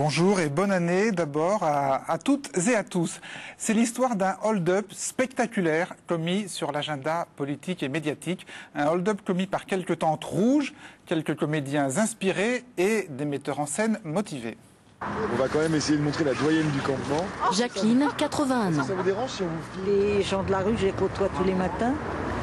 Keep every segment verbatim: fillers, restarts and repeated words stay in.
Bonjour et bonne année d'abord à, à toutes et à tous. C'est l'histoire d'un hold-up spectaculaire commis sur l'agenda politique et médiatique. Un hold-up commis par quelques tentes rouges, quelques comédiens inspirés et des metteurs en scène motivés. On va quand même essayer de montrer la doyenne du campement. Jacqueline, quatre-vingt-un ans. Ça vous dérange si on vous filme? Les gens de la rue, je les côtoie tous les matins.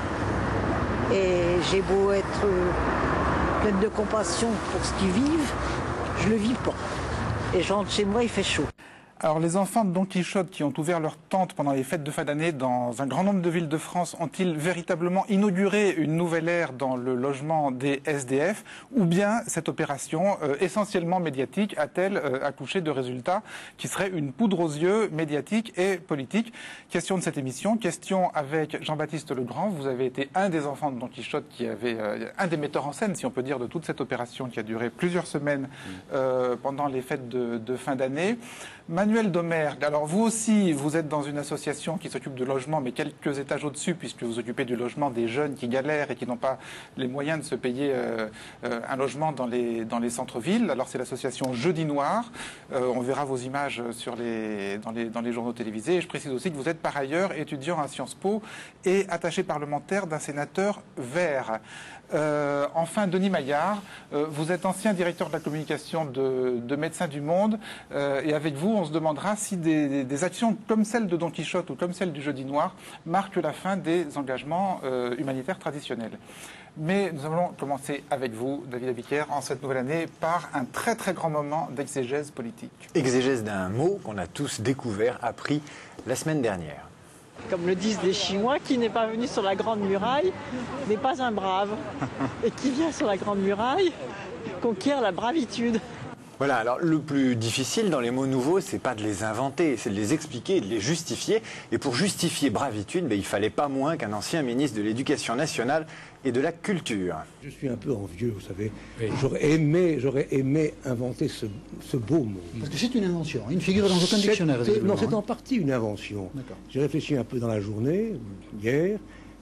Et j'ai beau être euh, pleine de compassion pour ce qu'ils vivent, je le vis pas. Et je rentre chez moi, il fait chaud. Alors les enfants de Don Quichotte qui ont ouvert leurs tentes pendant les fêtes de fin d'année dans un grand nombre de villes de France ont-ils véritablement inauguré une nouvelle ère dans le logement des S D F, ou bien cette opération euh, essentiellement médiatique a-t-elle euh, accouché de résultats qui seraient une poudre aux yeux médiatique et politique? Question de cette émission, question avec Jean-Baptiste Legrand. Vous avez été un des enfants de Don Quichotte qui avait euh, un des metteurs en scène, si on peut dire, de toute cette opération qui a duré plusieurs semaines euh, pendant les fêtes de, de fin d'année. Manuel Domergue, alors vous aussi, vous êtes dans une association qui s'occupe de logement, mais quelques étages au-dessus, puisque vous occupez du logement des jeunes qui galèrent et qui n'ont pas les moyens de se payer euh, euh, un logement dans les, dans les centres-villes. Alors c'est l'association Jeudi Noir. Euh, on verra vos images sur les, dans, les, dans les journaux télévisés. Et je précise aussi que vous êtes par ailleurs étudiant à Sciences Po et attaché parlementaire d'un sénateur vert. Euh, enfin, Denis Maillard, euh, vous êtes ancien directeur de la communication de, de Médecins du Monde, euh, et avec vous, on se demandera si des, des, des actions comme celle de Don Quichotte ou comme celle du Jeudi Noir marquent la fin des engagements euh, humanitaires traditionnels. Mais nous allons commencer avec vous, David Abiker, en cette nouvelle année, par un très très grand moment d'exégèse politique. Exégèse d'un mot qu'on a tous découvert, appris la semaine dernière. Comme le disent les Chinois, qui n'est pas venu sur la Grande Muraille n'est pas un brave. Et qui vient sur la Grande Muraille conquiert la bravitude. Voilà, alors le plus difficile dans les mots nouveaux, c'est pas de les inventer, c'est de les expliquer et de les justifier. Et pour justifier bravitude, ben, il fallait pas moins qu'un ancien ministre de l'Éducation nationale et de la Culture. Je suis un peu envieux, vous savez. Oui. J'aurais aimé, j'aurais aimé inventer ce, ce beau mot. Parce que c'est une invention, il ne figure dans aucun dictionnaire. Non, c'est en partie une invention. J'ai réfléchi un peu dans la journée, hier.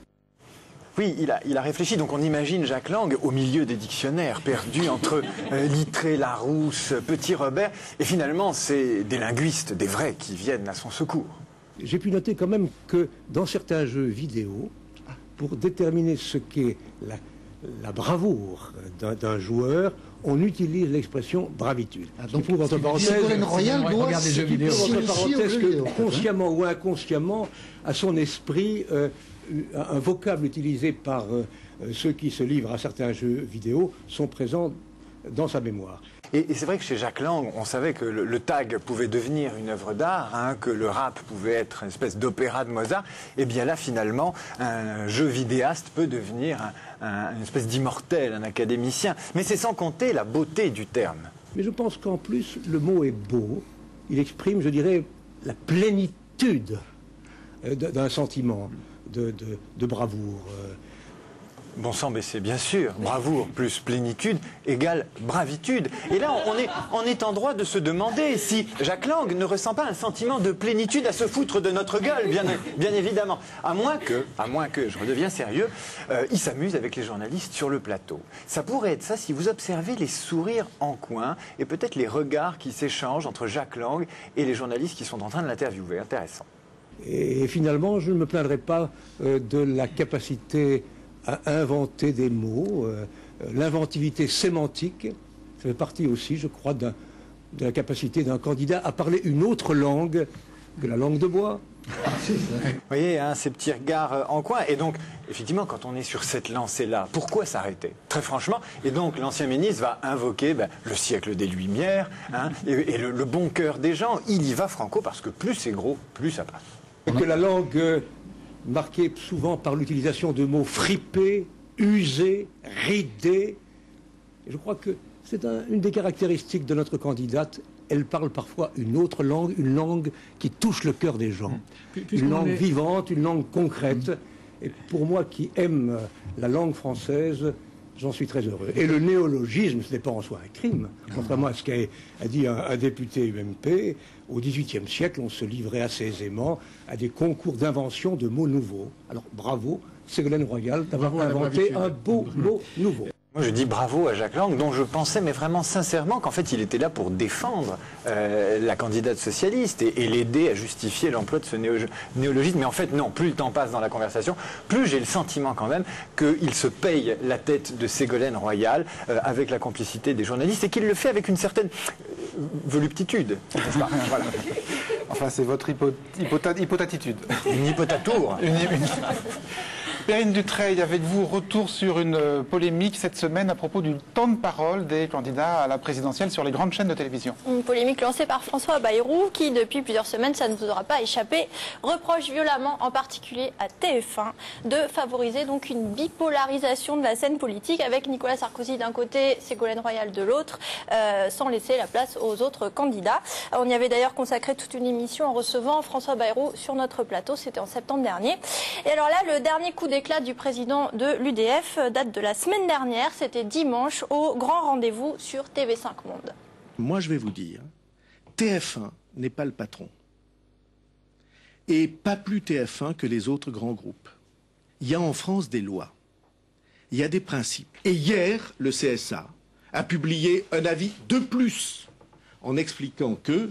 Oui, il a, il a réfléchi. Donc on imagine Jacques Lang au milieu des dictionnaires, perdu entre euh, Littré, Larousse, Petit Robert. Et finalement, c'est des linguistes, des vrais, qui viennent à son secours. J'ai pu noter quand même que dans certains jeux vidéo, pour déterminer ce qu'est la, la bravoure d'un joueur, on utilise l'expression bravitude. Ah, donc pour votre parenthèse, Ségolène Royal doit regarder des jeux vidéo. Votre parenthèse que, consciemment ou inconsciemment, à son esprit, euh, un vocable utilisé par euh, ceux qui se livrent à certains jeux vidéo sont présents dans sa mémoire. Et, et c'est vrai que chez Jacques Lang, on savait que le, le tag pouvait devenir une œuvre d'art, hein, que le rap pouvait être une espèce d'opéra de Mozart. Et bien là, finalement, un jeu vidéaste peut devenir un, un, une espèce d'immortel, un académicien. Mais c'est sans compter la beauté du terme. Mais je pense qu'en plus, le mot est beau. Il exprime, je dirais, la plénitude d'un sentiment de, de, de bravoure. Bon sang, mais c'est bien sûr, bravoure plus plénitude égale bravitude. Et là, on est, on est en droit de se demander si Jacques Lang ne ressent pas un sentiment de plénitude à se foutre de notre gueule, bien, bien évidemment. À moins que, à moins que, je redeviens sérieux, euh, il s'amuse avec les journalistes sur le plateau. Ça pourrait être ça si vous observez les sourires en coin et peut-être les regards qui s'échangent entre Jacques Lang et les journalistes qui sont en train de l'interviewer. Intéressant. Et finalement, je ne me plaindrai pas euh, de la capacité à inventer des mots, euh, l'inventivité sémantique, ça fait partie aussi, je crois, de la capacité d'un candidat à parler une autre langue que la langue de bois. Vous voyez, hein, ces petits regards en coin. Et donc, effectivement, quand on est sur cette lancée-là, pourquoi s'arrêter? Très franchement. Et donc, l'ancien ministre va invoquer ben, le siècle des Lumières, hein, et, et le, le bon cœur des gens. Il y va franco, parce que plus c'est gros, plus ça passe. Que la langue... Euh, marquée souvent par l'utilisation de mots fripés, usés, ridés. Et je crois que c'est un, une des caractéristiques de notre candidate. Elle parle parfois une autre langue, une langue qui touche le cœur des gens. Une langue est... vivante, une langue concrète. Mmh. Et pour moi qui aime la langue française, j'en suis très heureux. Et le néologisme, ce n'est pas en soi un crime. Contrairement à ce qu'a dit un, un député U M P, au dix-huitième siècle, on se livrait assez aisément à des concours d'invention de mots nouveaux. Alors bravo, Ségolène Royal, d'avoir inventé un beau mot nouveau. Moi, je dis bravo à Jacques Lang, dont je pensais, mais vraiment sincèrement, qu'en fait, il était là pour défendre euh, la candidate socialiste et, et l'aider à justifier l'emploi de ce néo néologisme. Mais en fait, non, plus le temps passe dans la conversation, plus j'ai le sentiment quand même qu'il se paye la tête de Ségolène Royal euh, avec la complicité des journalistes et qu'il le fait avec une certaine euh, voluptitude. Pas, voilà. Enfin, c'est votre hypo hypota hypotatitude. Une hypotatour. Une, une... Perrine Dutreil, avec vous, retour sur une polémique cette semaine à propos du temps de parole des candidats à la présidentielle sur les grandes chaînes de télévision. Une polémique lancée par François Bayrou qui, depuis plusieurs semaines, ça ne vous aura pas échappé, reproche violemment, en particulier à T F un, de favoriser donc une bipolarisation de la scène politique avec Nicolas Sarkozy d'un côté, Ségolène Royal de l'autre, euh, sans laisser la place aux autres candidats. On y avait d'ailleurs consacré toute une émission en recevant François Bayrou sur notre plateau, c'était en septembre dernier. Et alors là, le dernier coup d'éclat du président de l'U D F date de la semaine dernière, c'était dimanche au grand rendez-vous sur T V cinq Monde. Moi je vais vous dire, T F un n'est pas le patron. Et pas plus T F un que les autres grands groupes. Il y a en France des lois, il y a des principes. Et hier, le C S A a publié un avis de plus en expliquant que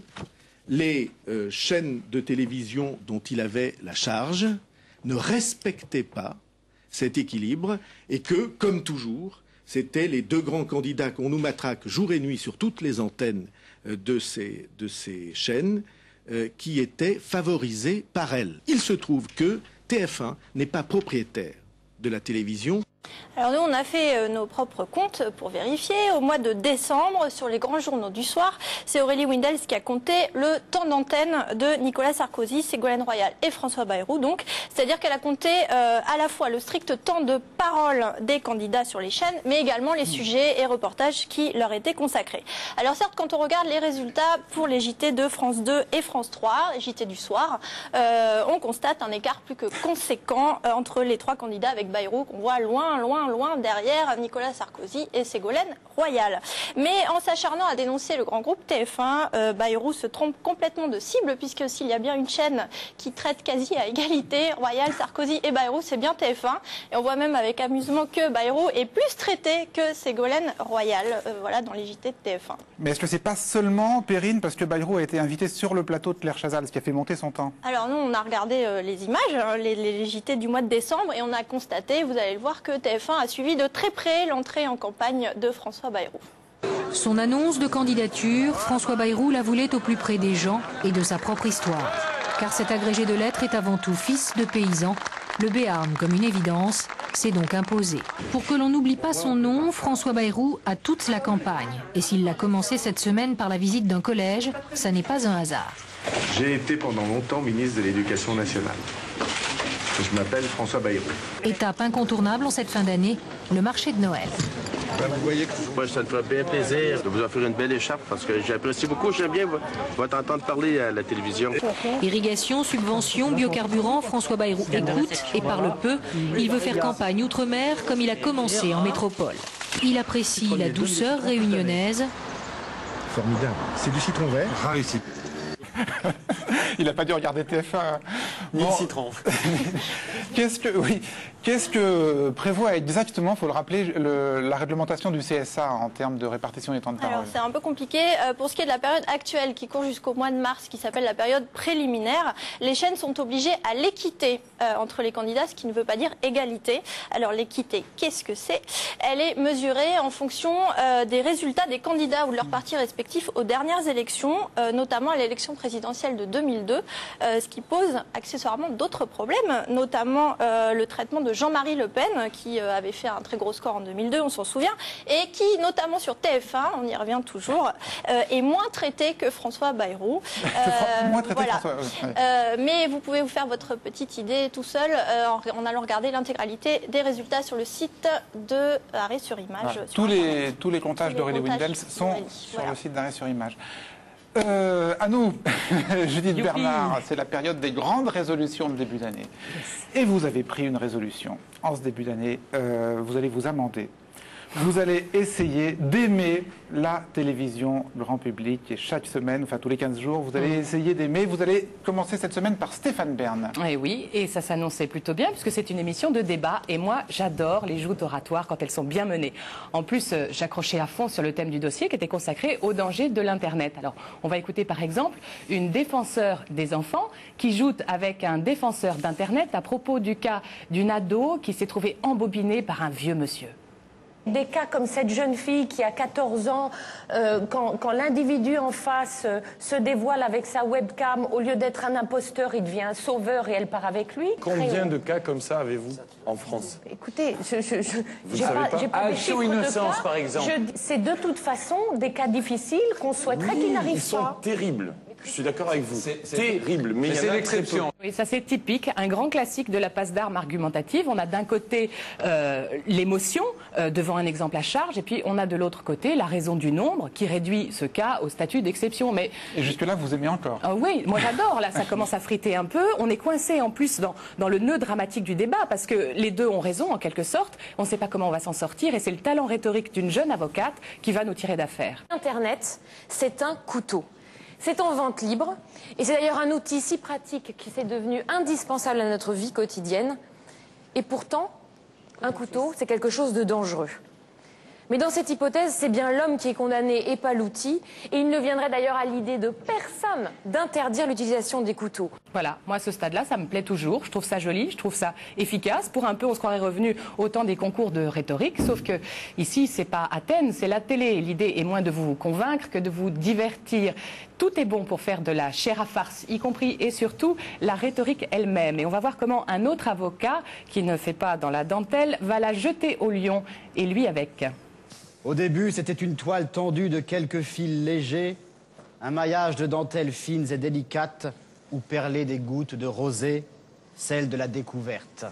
les euh, chaînes de télévision dont il avait la charge ne respectaient pas cet équilibre et que, comme toujours, c'était les deux grands candidats qu'on nous matraque jour et nuit sur toutes les antennes de ces, de ces chaînes euh, qui étaient favorisés par elles. Il se trouve que T F un n'est pas propriétaire de la télévision. Alors nous, on a fait euh, nos propres comptes pour vérifier. Au mois de décembre, sur les grands journaux du soir, c'est Aurélie Windels qui a compté le temps d'antenne de Nicolas Sarkozy, Ségolène Royal et François Bayrou. Donc, c'est-à-dire qu'elle a compté euh, à la fois le strict temps de parole des candidats sur les chaînes, mais également les sujets et reportages qui leur étaient consacrés. Alors certes, quand on regarde les résultats pour les J T de France deux et France trois, les J T du soir, euh, on constate un écart plus que conséquent euh, entre les trois candidats avec Bayrou, qu'on voit loin, loin, loin derrière Nicolas Sarkozy et Ségolène Royal. Mais en s'acharnant à dénoncer le grand groupe T F un, euh, Bayrou se trompe complètement de cible, puisque s'il y a bien une chaîne qui traite quasi à égalité Royal, Sarkozy et Bayrou, c'est bien T F un. Et on voit même avec amusement que Bayrou est plus traité que Ségolène Royal, euh, voilà, dans les J T de T F un. Mais est-ce que c'est pas seulement, Perrine, parce que Bayrou a été invité sur le plateau de Claire Chazal, ce qui a fait monter son temps? Alors nous, on a regardé euh, les images, hein, les, les J T du mois de décembre, et on a constaté, vous allez le voir, que T F un a suivi de très près l'entrée en campagne de François Bayrou. Son annonce de candidature, François Bayrou la voulait au plus près des gens et de sa propre histoire. Car cet agrégé de lettres est avant tout fils de paysan. Le Béarn, comme une évidence, s'est donc imposé. Pour que l'on n'oublie pas son nom, François Bayrou a toute la campagne. Et s'il l'a commencé cette semaine par la visite d'un collège, ça n'est pas un hasard. J'ai été pendant longtemps ministre de l'Éducation nationale. Je m'appelle François Bayrou. Étape incontournable en cette fin d'année, le marché de Noël. Ben, vous voyez que... Moi, ça me ferait bien plaisir de vous offrir une belle écharpe parce que j'apprécie beaucoup, j'aime bien votre entendre parler à la télévision. Irrigation, subventions, biocarburants, François Bayrou écoute et parle peu. Il veut faire campagne outre-mer comme il a commencé en métropole. Il apprécie la douceur réunionnaise. Formidable. C'est du citron vert. Réussi. Il n'a pas dû regarder T F un. Ni bon. le citron. Qu'est-ce que, oui, qu'est-ce que prévoit exactement, il faut le rappeler, le, la réglementation du C S A en termes de répartition des temps de parole? Alors c'est un peu compliqué. Euh, pour ce qui est de la période actuelle qui court jusqu'au mois de mars, qui s'appelle la période préliminaire, les chaînes sont obligées à l'équité euh, entre les candidats, ce qui ne veut pas dire égalité. Alors l'équité, qu'est-ce que c'est? Elle est mesurée en fonction euh, des résultats des candidats ou de leurs partis respectifs aux dernières élections, euh, notamment à l'élection présidentielle de deux mille deux, euh, ce qui pose accessoirement d'autres problèmes, notamment euh, le traitement de Jean-Marie Le Pen, qui euh, avait fait un très gros score en deux mille deux, on s'en souvient, et qui, notamment sur T F un, on y revient toujours, euh, est moins traité que François Bayrou. Euh, moins traité voilà. que François, ouais. euh, mais vous pouvez vous faire votre petite idée tout seul euh, en, en allant regarder l'intégralité des résultats sur le site de Arrêt sur Image. Ah, sur tous, les, tous les comptages d'Aurélie Windels sont sur voilà. le site d'Arrêt sur Image. Euh, à nous, Judith Bernard, c'est la période des grandes résolutions de début d'année. Et vous avez pris une résolution en ce début d'année, euh, vous allez vous amender Vous allez essayer d'aimer la télévision grand public et chaque semaine, enfin tous les quinze jours, vous allez essayer d'aimer. Vous allez commencer cette semaine par Stéphane Bern. Et oui, et ça s'annonçait plutôt bien puisque c'est une émission de débat et moi j'adore les joutes oratoires quand elles sont bien menées. En plus, euh, j'accrochais à fond sur le thème du dossier qui était consacré au danger de l'Internet. Alors, on va écouter par exemple une défenseure des enfants qui joute avec un défenseur d'Internet à propos du cas d'une ado qui s'est trouvée embobinée par un vieux monsieur. Des cas comme cette jeune fille qui a quatorze ans, euh, quand, quand l'individu en face euh, se dévoile avec sa webcam, au lieu d'être un imposteur, il devient un sauveur et elle part avec lui. Combien de cas comme ça avez-vous en France? Écoutez, je je, je Vous j'ai savez pas, pas j'ai pas des Action chiffres de Innocence, cas. par exemple. Je- C'est de toute façon des cas difficiles qu'on souhaiterait Oui, qu'ils ils n'arrivent sont pas. terribles. Je suis d'accord avec vous. Terrible, mais, il y en a très peu. Oui, ça c'est typique, un grand classique de la passe d'armes argumentative. On a d'un côté euh, l'émotion euh, devant un exemple à charge, et puis on a de l'autre côté la raison du nombre qui réduit ce cas au statut d'exception. Mais Et jusque-là, vous aimez encore? Ah oui, moi j'adore, là ça commence à friter un peu. On est coincé en plus dans, dans le nœud dramatique du débat parce que les deux ont raison en quelque sorte. On ne sait pas comment on va s'en sortir et c'est le talent rhétorique d'une jeune avocate qui va nous tirer d'affaire. Internet, c'est un couteau. C'est en vente libre et c'est d'ailleurs un outil si pratique qui s'est devenu indispensable à notre vie quotidienne. Et pourtant, un couteau, c'est quelque chose de dangereux. Mais dans cette hypothèse, c'est bien l'homme qui est condamné et pas l'outil. Et il ne viendrait d'ailleurs à l'idée de personne d'interdire l'utilisation des couteaux. Voilà, moi à ce stade-là, ça me plaît toujours. Je trouve ça joli, je trouve ça efficace. Pour un peu, on se croirait revenu au temps des concours de rhétorique. Sauf que ici, c'est pas Athènes, c'est la télé. L'idée est moins de vous convaincre que de vous divertir. Tout est bon pour faire de la chair à farce, y compris et surtout la rhétorique elle-même. Et on va voir comment un autre avocat, qui ne fait pas dans la dentelle, va la jeter au lion, et lui avec. Au début, c'était une toile tendue de quelques fils légers, un maillage de dentelles fines et délicates où perlaient des gouttes de rosée, celle de la découverte.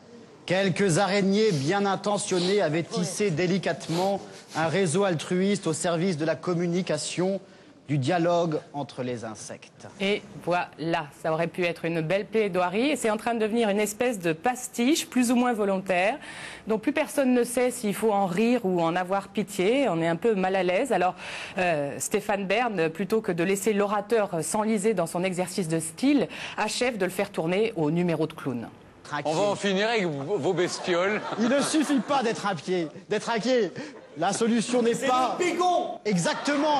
Quelques araignées bien intentionnées avaient tissé délicatement un réseau altruiste au service de la communication, du dialogue entre les insectes. Et voilà, ça aurait pu être une belle plaidoirie et c'est en train de devenir une espèce de pastiche plus ou moins volontaire dont plus personne ne sait s'il faut en rire ou en avoir pitié. On est un peu mal à l'aise. Alors euh, Stéphane Bern, plutôt que de laisser l'orateur s'enliser dans son exercice de style, achève de le faire tourner au numéro de clown. On va en finir avec vos bestioles. Il ne suffit pas d'être inquiet, d'être inquiet. La solution n'est pas... le bégon. Exactement.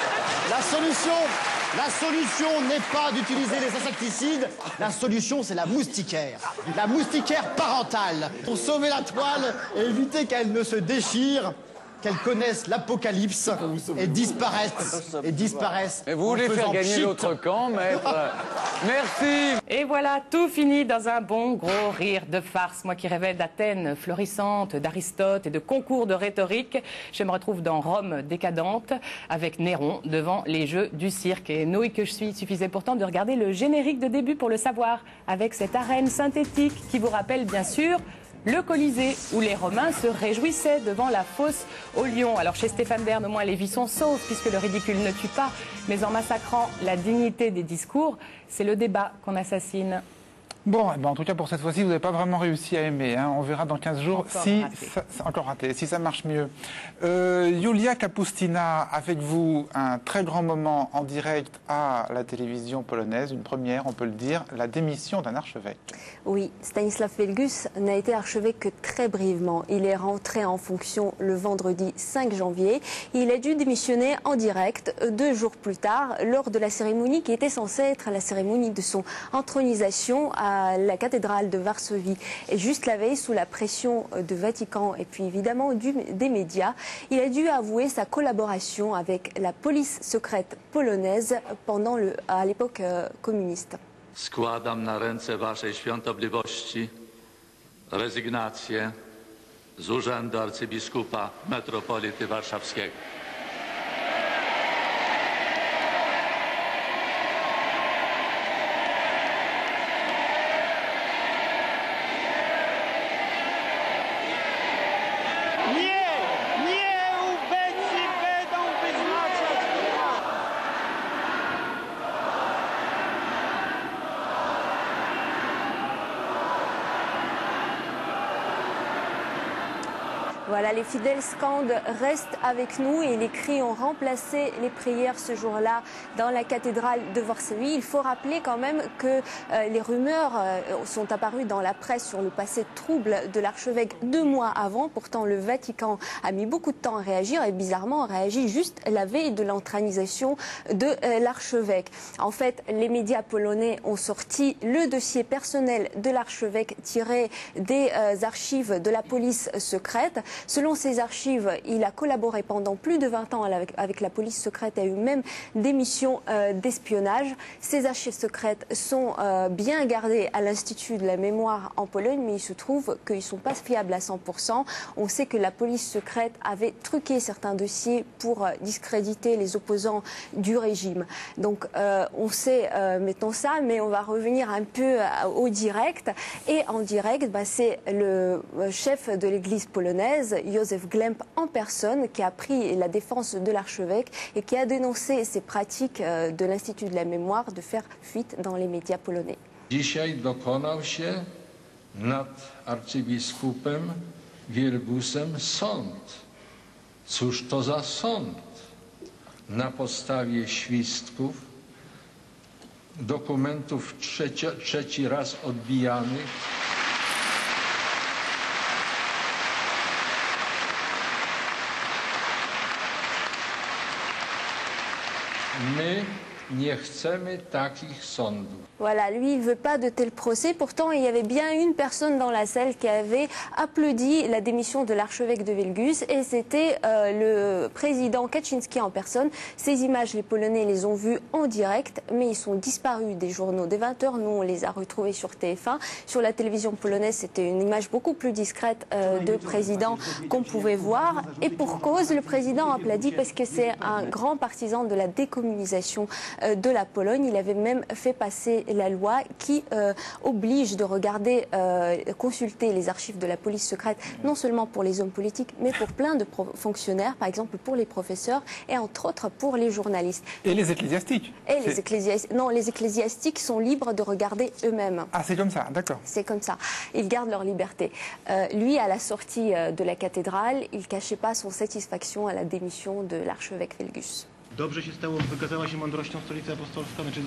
La solution, la solution n'est pas d'utiliser les insecticides. La solution, c'est la moustiquaire. La moustiquaire parentale. Pour sauver la toile et éviter qu'elle ne se déchire, qu'elle connaisse l'apocalypse et disparaisse. Et disparaisse. Mais vous voulez faire gagner l'autre camp, maître? Merci. Et voilà, tout finit dans un bon gros rire de farce. Moi qui rêvais d'Athènes florissante, d'Aristote et de concours de rhétorique, je me retrouve dans Rome décadente avec Néron devant les jeux du cirque. Et nouille que je suis, suffisait pourtant de regarder le générique de début pour le savoir, avec cette arène synthétique qui vous rappelle bien sûr le Colisée, où les Romains se réjouissaient devant la fosse aux lions. Alors chez Stéphane Bern, au moins les vies sont sauves, puisque le ridicule ne tue pas. Mais en massacrant la dignité des discours, c'est le débat qu'on assassine. Bon, eh ben, en tout cas, pour cette fois-ci, vous n'avez pas vraiment réussi à aimer. Hein. On verra dans quinze jours Encore si raté. ça, encore raté, si ça marche mieux. Euh, Yulia Kapustina, avec vous, un très grand moment en direct à la télévision polonaise, une première, on peut le dire, la démission d'un archevêque. Oui, Stanisław Wielgus n'a été archevêque que très brièvement. Il est rentré en fonction le vendredi cinq janvier. Il a dû démissionner en direct deux jours plus tard, lors de la cérémonie qui était censée être la cérémonie de son intronisation à la cathédrale de Varsovie. Et juste la veille, sous la pression de Vatican et puis évidemment du, des médias, il a dû avouer sa collaboration avec la police secrète polonaise pendant le, à l'époque euh, communiste. Składam na ręce waszej świątobliwości rezygnację z urzędu arcybiskupa metropolity warszawskiego. Voilà, les fidèles scandent « Reste avec nous » et les cris ont remplacé les prières ce jour-là dans la cathédrale de Varsovie. Il faut rappeler quand même que euh, les rumeurs euh, sont apparues dans la presse sur le passé trouble de l'archevêque deux mois avant. Pourtant, le Vatican a mis beaucoup de temps à réagir et bizarrement a réagi juste la veille de l'entranisation de euh, l'archevêque. En fait, les médias polonais ont sorti le dossier personnel de l'archevêque tiré des euh, archives de la police secrète. Selon ces archives, il a collaboré pendant plus de vingt ans avec, avec la police secrète et a eu même des missions euh, d'espionnage. Ces archives secrètes sont euh, bien gardées à l'Institut de la mémoire en Pologne, mais il se trouve qu'ils ne sont pas fiables à cent pour cent. On sait que la police secrète avait truqué certains dossiers pour euh, discréditer les opposants du régime. Donc euh, on sait, euh, mettons ça, mais on va revenir un peu euh, au direct. Et en direct, bah, c'est le chef de l'église polonaise, Józef Glemp en personne, qui a pris la défense de l'archevêque et qui a dénoncé ces pratiques de l'Institut de la mémoire de faire fuite dans les médias polonais. Dzisiaj dokonał się nad arcybiskupem Wielgusem sąd. Cóż to za sąd? Na podstawie świstków, dokumentów trzeci, trzeci raz odbijanych, my nie chcemy takich sądów. Voilà, lui, il ne veut pas de tel procès. Pourtant, il y avait bien une personne dans la salle qui avait applaudi la démission de l'archevêque de Wielgus et c'était euh, le président Kaczynski en personne. Ces images, les Polonais les ont vues en direct, mais ils sont disparus des journaux des vingt heures. Nous, on les a retrouvés sur T F un. Sur la télévision polonaise, c'était une image beaucoup plus discrète euh, de président qu'on pouvait voir. Et pour cause, le président applaudit parce que c'est un grand partisan de la décommunisation euh, de la Pologne. Il avait même fait passer la loi qui euh, oblige de regarder, euh, consulter les archives de la police secrète, non seulement pour les hommes politiques, mais pour plein de fonctionnaires, par exemple pour les professeurs et entre autres pour les journalistes. Et les ecclésiastiques. Et les ecclésiastiques. Non, les ecclésiastiques sont libres de regarder eux-mêmes. Ah, c'est comme ça, d'accord. C'est comme ça. Ils gardent leur liberté. Euh, lui, à la sortie euh, de la cathédrale, il ne cachait pas son satisfaction à la démission de l'archevêque Wielgus. Dobrze się stało, wykazała się mądrością stolica apostolska. Znaczy...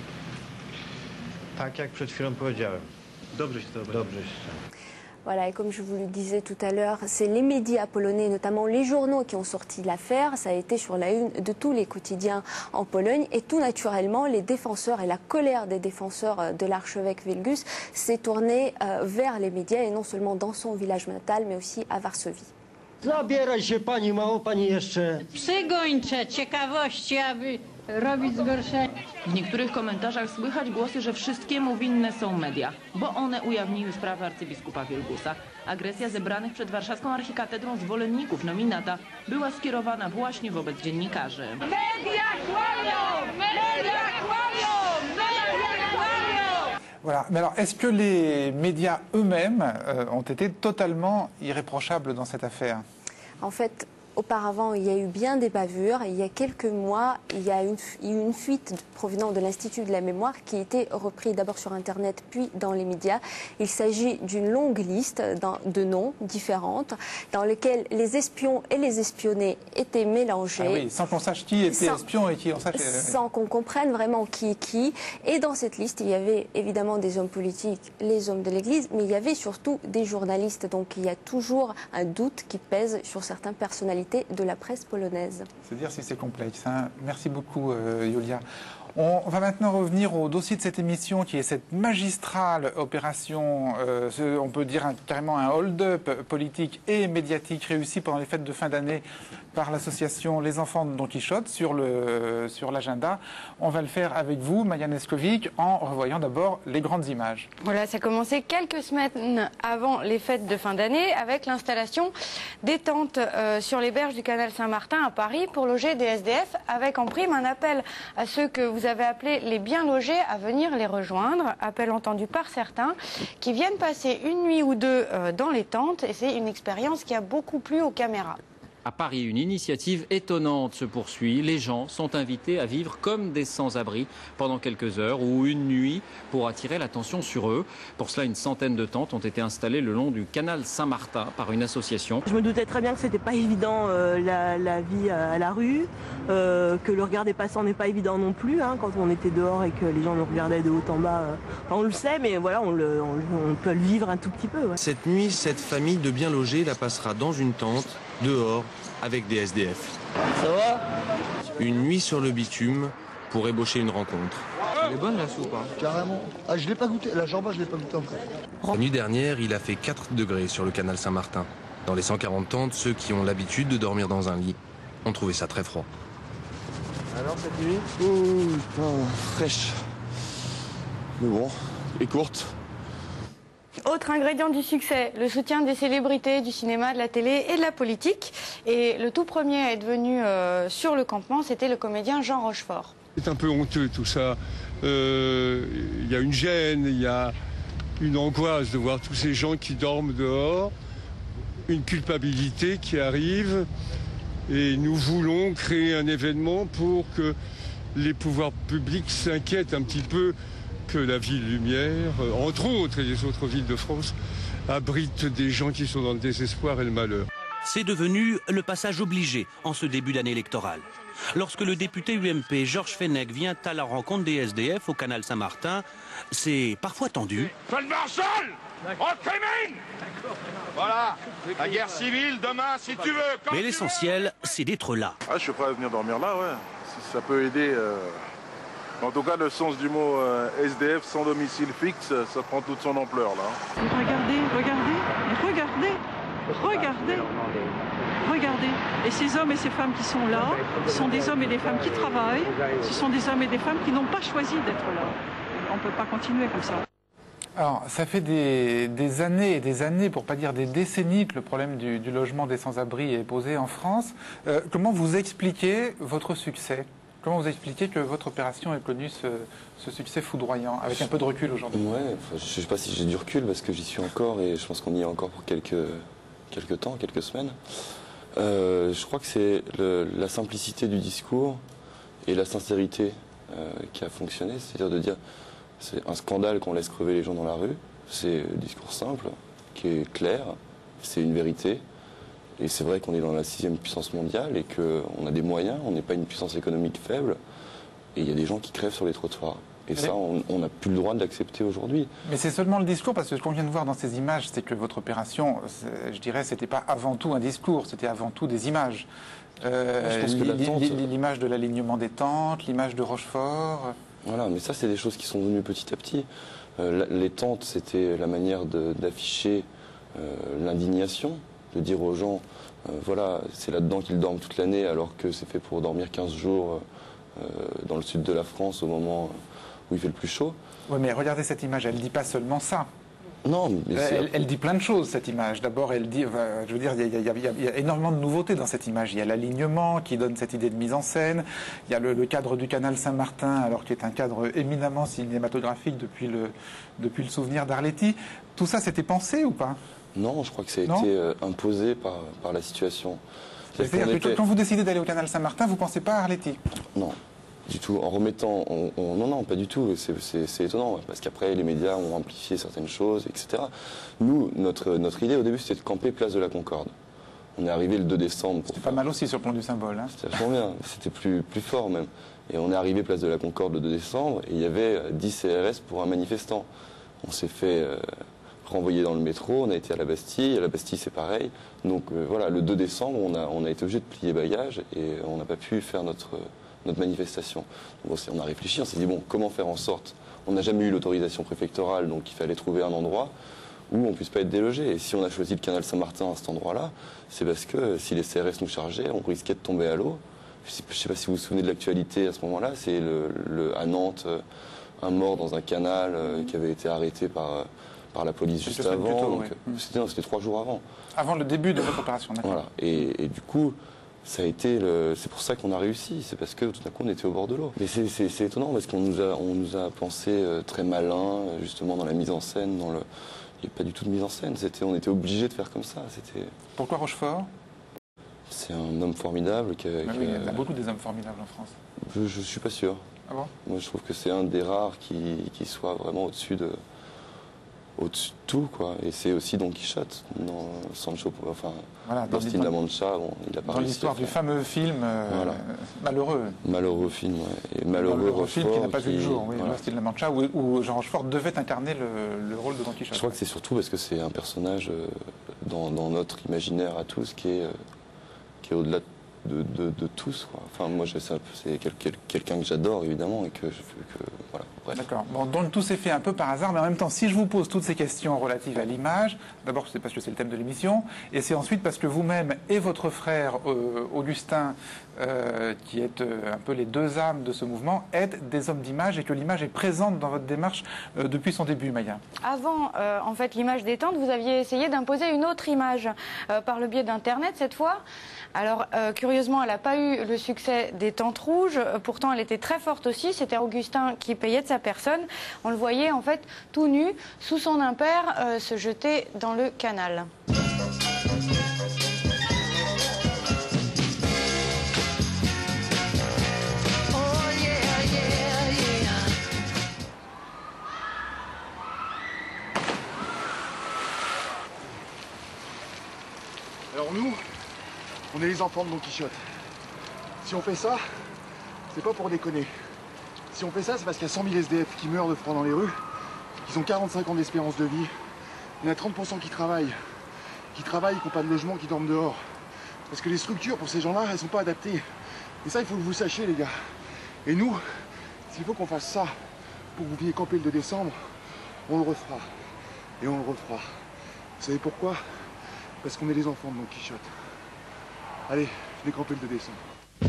Tak jak przed chwilą powiedziałem. Dobrze się stało. Dobrze się stało. Voilà, et comme je vous le disais tout à l'heure, c'est les médias polonais, notamment les journaux qui ont sorti l'affaire. Ça a été sur la une de tous les quotidiens en Pologne. Et tout naturellement, les défenseurs et la colère des défenseurs de l'archevêque Wielgus s'est tournée euh, vers les médias, et non seulement dans son village natal, mais aussi à Varsovie. Zabieraj się pani, mało pani jeszcze. Przygończe ciekawości, aby robić zgorszenie. W niektórych komentarzach słychać głosy, że wszystkiemu winne są media, bo one ujawniły sprawę arcybiskupa Wielgusa. Agresja zebranych przed warszawską archikatedrą zwolenników nominata była skierowana właśnie wobec dziennikarzy. Media kłamią! Media kłamią! Media kłamią! Voilà. Mais alors, est-ce que les médias eux-mêmes euh, ont été totalement irréprochables dans cette affaire? En fait, auparavant, il y a eu bien des bavures. Il y a quelques mois, il y a eu une, une fuite provenant de l'Institut de la mémoire qui a été reprise d'abord sur Internet puis dans les médias. Il s'agit d'une longue liste de noms différentes dans lesquels les espions et les espionnés étaient mélangés. Ah oui, sans qu'on sache qui était sans, espion et qui on sache... Sans qu'on comprenne vraiment qui est qui. Et dans cette liste, il y avait évidemment des hommes politiques, les hommes de l'Église, mais il y avait surtout des journalistes. Donc il y a toujours un doute qui pèse sur certaines personnalités de la presse polonaise. C'est dire si c'est complexe. Hein. Merci beaucoup, euh, Yulia. On va maintenant revenir au dossier de cette émission qui est cette magistrale opération, euh, ce, on peut dire un, carrément un hold-up politique et médiatique réussi pendant les fêtes de fin d'année par l'association Les Enfants de Don Quichotte sur le, sur l'agenda. On va le faire avec vous, Maya Neskovic, en revoyant d'abord les grandes images. Voilà, ça a commencé quelques semaines avant les fêtes de fin d'année avec l'installation des tentes euh, sur les berges du canal Saint-Martin à Paris pour loger des S D F, avec en prime un appel à ceux que vous avez appelés les bien logés à venir les rejoindre. Appel entendu par certains qui viennent passer une nuit ou deux euh, dans les tentes, et c'est une expérience qui a beaucoup plu aux caméras. À Paris, une initiative étonnante se poursuit. Les gens sont invités à vivre comme des sans-abri pendant quelques heures ou une nuit pour attirer l'attention sur eux. Pour cela, une centaine de tentes ont été installées le long du canal Saint-Martin par une association. Je me doutais très bien que c'était pas évident euh, la, la vie à la rue, euh, que le regard des passants n'est pas évident non plus, hein, quand on était dehors et que les gens nous regardaient de haut en bas. Euh, enfin, on le sait, mais voilà, on, le, on, on peut le vivre un tout petit peu. Ouais. Cette nuit, cette famille de bien logés la passera dans une tente, dehors, avec des S D F. Ça va? Une nuit sur le bitume pour ébaucher une rencontre. Elle est bonne la soupe, hein. Carrément. Ah, je l'ai pas goûté, la jamba, je l'ai pas goûté encore. La nuit dernière, il a fait quatre degrés sur le canal Saint-Martin. Dans les cent quarante tentes, ceux qui ont l'habitude de dormir dans un lit ont trouvé ça très froid. Alors cette nuit? Oh, putain, fraîche. Mais bon, et courte. Autre ingrédient du succès, le soutien des célébrités du cinéma, de la télé et de la politique. Et le tout premier à être venu euh, sur le campement, c'était le comédien Jean Rochefort. C'est un peu honteux tout ça. Il euh, y a une gêne, il y a une angoisse de voir tous ces gens qui dorment dehors, une culpabilité qui arrive. Et nous voulons créer un événement pour que les pouvoirs publics s'inquiètent un petit peu que la ville Lumière, entre autres, et les autres villes de France, abritent des gens qui sont dans le désespoir et le malheur. C'est devenu le passage obligé en ce début d'année électorale. Lorsque le député U M P Georges Fenech vient à la rencontre des S D F au canal Saint-Martin, c'est parfois tendu. Feldmarschall, on crimine. Voilà, la guerre civile demain si tu veux. Mais l'essentiel, c'est d'être là. Ah, je suis prêt à venir dormir là, ouais. Si ça peut aider. Euh... En tout cas, le sens du mot euh, S D F sans domicile fixe, ça prend toute son ampleur là. Regardez, regardez, regardez, regardez, regardez. Et ces hommes et ces femmes qui sont là, ce sont des hommes et des femmes qui travaillent, ce sont des hommes et des femmes qui n'ont pas choisi d'être là. On ne peut pas continuer comme ça. Alors, ça fait des, des années et des années, pour pas dire des décennies, que le problème du, du logement des sans-abri est posé en France. Euh, comment vous expliquez votre succès ? Comment vous expliquez que votre opération ait connu ce, ce succès foudroyant, avec un peu de recul aujourd'hui? Ouais, enfin, je ne sais pas si j'ai du recul, parce que j'y suis encore, et je pense qu'on y est encore pour quelques, quelques temps, quelques semaines. Euh, je crois que c'est la simplicité du discours et la sincérité euh, qui a fonctionné, c'est-à-dire de dire c'est un scandale qu'on laisse crever les gens dans la rue, c'est un discours simple, qui est clair, c'est une vérité. Et c'est vrai qu'on est dans la sixième puissance mondiale et qu'on a des moyens, on n'est pas une puissance économique faible. Et il y a des gens qui crèvent sur les trottoirs. Et ça, on n'a plus le droit de l'accepter aujourd'hui. Mais c'est seulement le discours, parce que ce qu'on vient de voir dans ces images, c'est que votre opération, je dirais, c'était pas avant tout un discours, c'était avant tout des images. Euh, je pense que l'attente... L'image de l'alignement des tentes, l'image de Rochefort... Voilà, mais ça, c'est des choses qui sont venues petit à petit. Euh, les tentes, c'était la manière d'afficher euh, l'indignation, de dire aux gens, euh, voilà, c'est là-dedans qu'ils dorment toute l'année, alors que c'est fait pour dormir quinze jours euh, dans le sud de la France, au moment où il fait le plus chaud. Oui, mais regardez cette image, elle ne dit pas seulement ça. Non, mais elle, elle dit plein de choses, cette image. D'abord, elle dit, je veux dire, il y, y, y, y a énormément de nouveautés dans cette image. Il y a l'alignement qui donne cette idée de mise en scène. Il y a le, le cadre du canal Saint-Martin, alors qui est un cadre éminemment cinématographique depuis le, depuis le souvenir d'Arletty. Tout ça, c'était pensé ou pas? Non, je crois que ça a non été euh, imposé par, par la situation. C'est-à-dire que était... quand vous décidez d'aller au canal Saint-Martin, vous ne pensez pas à Arletty? Non, du tout. En remettant... On, on, non, non, pas du tout. C'est étonnant, parce qu'après, les médias ont amplifié certaines choses, et cetera. Nous, notre, notre idée, au début, c'était de camper place de la Concorde. On est arrivé le deux décembre. C'était pas mal aussi sur le pont du Symbole. Hein. C'était vachement bien. C'était plus, plus fort, même. Et on est arrivé place de la Concorde le deux décembre, et il y avait dix C R S pour un manifestant. On s'est fait... Euh, renvoyé dans le métro, on a été à la Bastille, à la Bastille c'est pareil. Donc euh, voilà, le deux décembre, on a, on a été obligé de plier bagages et on n'a pas pu faire notre, notre manifestation. Donc, on a réfléchi, on s'est dit, bon, comment faire en sorte, on n'a jamais eu l'autorisation préfectorale, donc il fallait trouver un endroit où on ne puisse pas être délogé. Et si on a choisi le canal Saint-Martin à cet endroit-là, c'est parce que si les C R S nous chargeaient, on risquait de tomber à l'eau. Je ne sais pas si vous vous souvenez de l'actualité à ce moment-là, c'est le, le, à Nantes, un mort dans un canal euh, qui avait été arrêté par... par la police juste avant, ouais. C'était ouais. trois jours avant. Avant le début de votre opération, d'accord. Voilà, et, et du coup, ça a été, c'est pour ça qu'on a réussi, c'est parce que tout d'un coup on était au bord de l'eau. Mais c'est étonnant parce qu'on nous a, on nous a pensé très malin, justement dans la mise en scène, dans le... il n'y a pas du tout de mise en scène, on était obligé de faire comme ça. Pourquoi Rochefort? C'est un homme formidable. Qui a, ah qui oui, a... il y a beaucoup des hommes formidables en France. Je ne suis pas sûr. Ah bon? Moi, je trouve que c'est un des rares qui, qui soit vraiment au-dessus de, au-dessus de tout, quoi. Et c'est aussi Don Quichotte, dans Sancho, enfin, voilà, dans Lost in La Mancha, bon, il a pas dans réussi l'histoire à du faire. fameux film euh, Voilà. malheureux. Malheureux film, ouais. Et malheureux, malheureux film qui n'a pas qui... vu le jour, oui, voilà. Lost in La Mancha, où, où Jean Rochefort devait incarner le, le rôle de Don Quichotte. Je crois que c'est surtout parce que c'est un personnage euh, dans, dans notre imaginaire à tous qui est, euh, qui est au-delà de, de, de tous, quoi. Enfin, moi, je- c'est c'est quel- quel- quelqu'un que j'adore, évidemment, et que je que, voilà, bref. D'accord. Bon, donc tout s'est fait un peu par hasard, mais en même temps, si je vous pose toutes ces questions relatives à l'image, d'abord c'est parce que c'est le thème de l'émission, et c'est ensuite parce que vous-même et votre frère euh, Augustin, euh, qui êtes euh, un peu les deux âmes de ce mouvement, êtes des hommes d'image et que l'image est présente dans votre démarche euh, depuis son début, Maya. Avant, euh, en fait, l'image des tentes, vous aviez essayé d'imposer une autre image euh, par le biais d'Internet cette fois. Alors, euh, curieusement, elle n'a pas eu le succès des tentes rouges. Euh, Pourtant, elle était très forte aussi. C'était Augustin qui payait de sa personne. On le voyait, en fait, tout nu, sous son impair, euh, se jeter dans le canal. Alors nous, on est les enfants de Don Quichotte. Si on fait ça, c'est pas pour déconner. Si on fait ça, c'est parce qu'il y a cent mille S D F qui meurent de froid dans les rues, qui ont quarante-cinq ans d'espérance de vie. Il y en a trente pour cent qui travaillent, qui travaillent, qui n'ont pas de logement, qui dorment dehors. Parce que les structures pour ces gens-là, elles sont pas adaptées. Et ça, il faut que vous le sachiez, les gars. Et nous, s'il faut qu'on fasse ça pour que vous veniez camper le deux décembre, on le refera. Et on le refera. Vous savez pourquoi? Parce qu'on est les enfants de Don Quichotte. Allez, venez camper le deux décembre.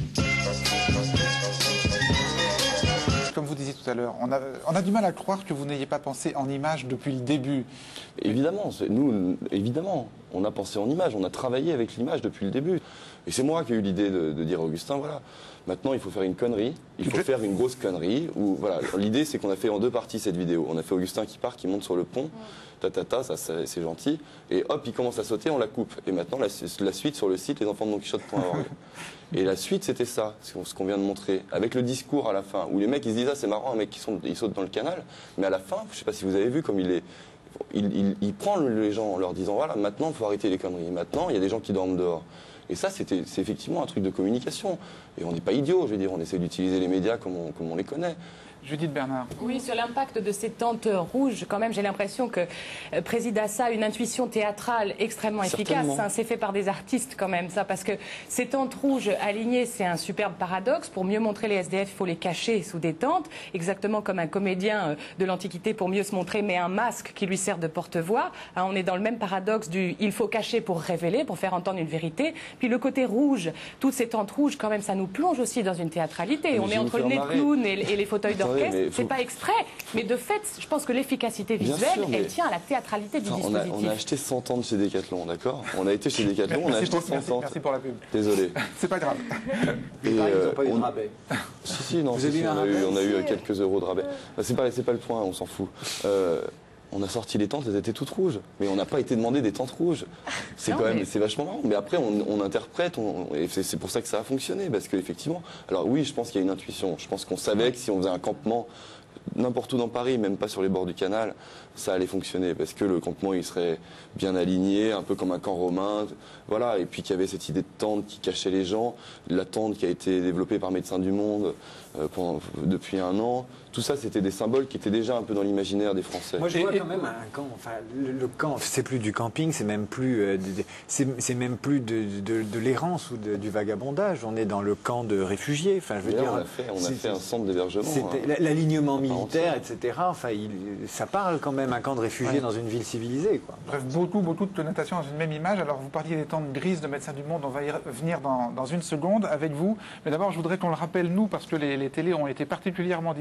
Comme vous disiez tout à l'heure, on a, on a du mal à croire que vous n'ayez pas pensé en image depuis le début. Évidemment, c'est- nous, évidemment, on a pensé en image, on a travaillé avec l'image depuis le début. Et c'est moi qui ai eu l'idée de, de dire à Augustin, voilà, maintenant il faut faire une connerie, il faut faire une grosse connerie. Où, voilà, l'idée c'est qu'on a fait en deux parties cette vidéo. On a fait Augustin qui part, qui monte sur le pont, ta ta ta, ça c'est c'est gentil, et hop, il commence à sauter, on la coupe. Et maintenant la, la suite sur le site lesenfantsdedonquichotte point org. Et la suite c'était ça, ce qu'on- ce qu'on vient de montrer, avec le discours à la fin, où les mecs ils se disent, ah c'est marrant, un mec qui saute, il saute dans le canal, mais à la fin, je sais pas si vous avez vu comme il est. Il, il- il prend les gens en leur disant voilà, maintenant il faut arrêter les conneries. Maintenant, il y a des gens qui dorment dehors. Et ça, c'était, c'est effectivement un truc de communication. Et on n'est pas idiot, je veux dire, on essaie d'utiliser les médias comme on, comme on les connaît. Judith Bernard. Oui, sur l'impact de ces tentes rouges, quand même, j'ai l'impression que euh, préside à ça une intuition théâtrale extrêmement efficace. Certainement. Hein, c'est fait par des artistes, quand même, ça, parce que ces tentes rouges alignées, c'est un superbe paradoxe. Pour mieux montrer les S D F, il faut les cacher sous des tentes, exactement comme un comédien euh, de l'Antiquité, pour mieux se montrer, met un masque qui lui sert de porte-voix. Hein, on est dans le même paradoxe du il faut cacher pour révéler, pour faire entendre une vérité. Puis le côté rouge, toutes ces tentes rouges, quand même, ça nous plonge aussi dans une théâtralité. Mais on je est vais entre vous le nez faire de marrer. clown et, et les fauteuils Attendez, d'orchestre. mais C'est faut- pas exprès, mais de fait, je pense que l'efficacité Bien visuelle, sûr, mais- elle tient à la théâtralité du Enfin, on, a, dispositif. on a acheté cent ans de chez Decathlon, d'accord? On a été chez Decathlon, on a Merci acheté pour- merci- cent ans. merci pour la pub. Désolé. C'est pas grave. Et, Ils euh, n'ont pas eu de on- rabais. Si, si, non, Vous si, avez si, eu un on, a eu, rabais on a eu aussi quelques euros de rabais. Bah, c'est pas, c'est pas le point, on s'en fout. Euh, on a sorti les tentes, elles étaient toutes rouges. Mais on n'a pas été demandé des tentes rouges. C'est Non, quand même, mais- c'est vachement marrant. Mais après, on, on interprète, on- et c'est c'est pour ça que ça a fonctionné. Parce qu'effectivement, alors oui, je pense qu'il y a une intuition. Je pense qu'on savait que si on faisait un campement n'importe où dans Paris, même pas sur les bords du canal, ça allait fonctionner parce que le campement il serait bien aligné, un peu comme un camp romain, voilà. Et puis qu'il y avait cette idée de tente qui cachait les gens, la tente qui a été développée par Médecins du Monde euh, pendant- depuis un an. Tout ça, c'était des symboles qui étaient déjà un peu dans l'imaginaire des Français. Moi, je vois quand même un camp. Enfin, le, le camp, c'est plus du camping, c'est même plus, euh, de- de- c'est c'est même plus de, de- de l'errance ou de- du vagabondage. On est dans le camp de réfugiés. Enfin, je veux D'ailleurs, dire, on a fait, on a c'est- fait un centre d'hébergement. c'était hein. l- l'alignement À part militaire, entière. et cetera. Enfin, il- ça parle quand même un camp de réfugiés Ouais. dans une ville civilisée, quoi. Bref, beaucoup, beaucoup de connotations dans une même image. Alors, vous parliez des tentes grises de Médecins du Monde, on va y revenir dans, dans une seconde avec vous. Mais d'abord, je voudrais qu'on le rappelle, nous, parce que les, les télés ont été particulièrement discrètes.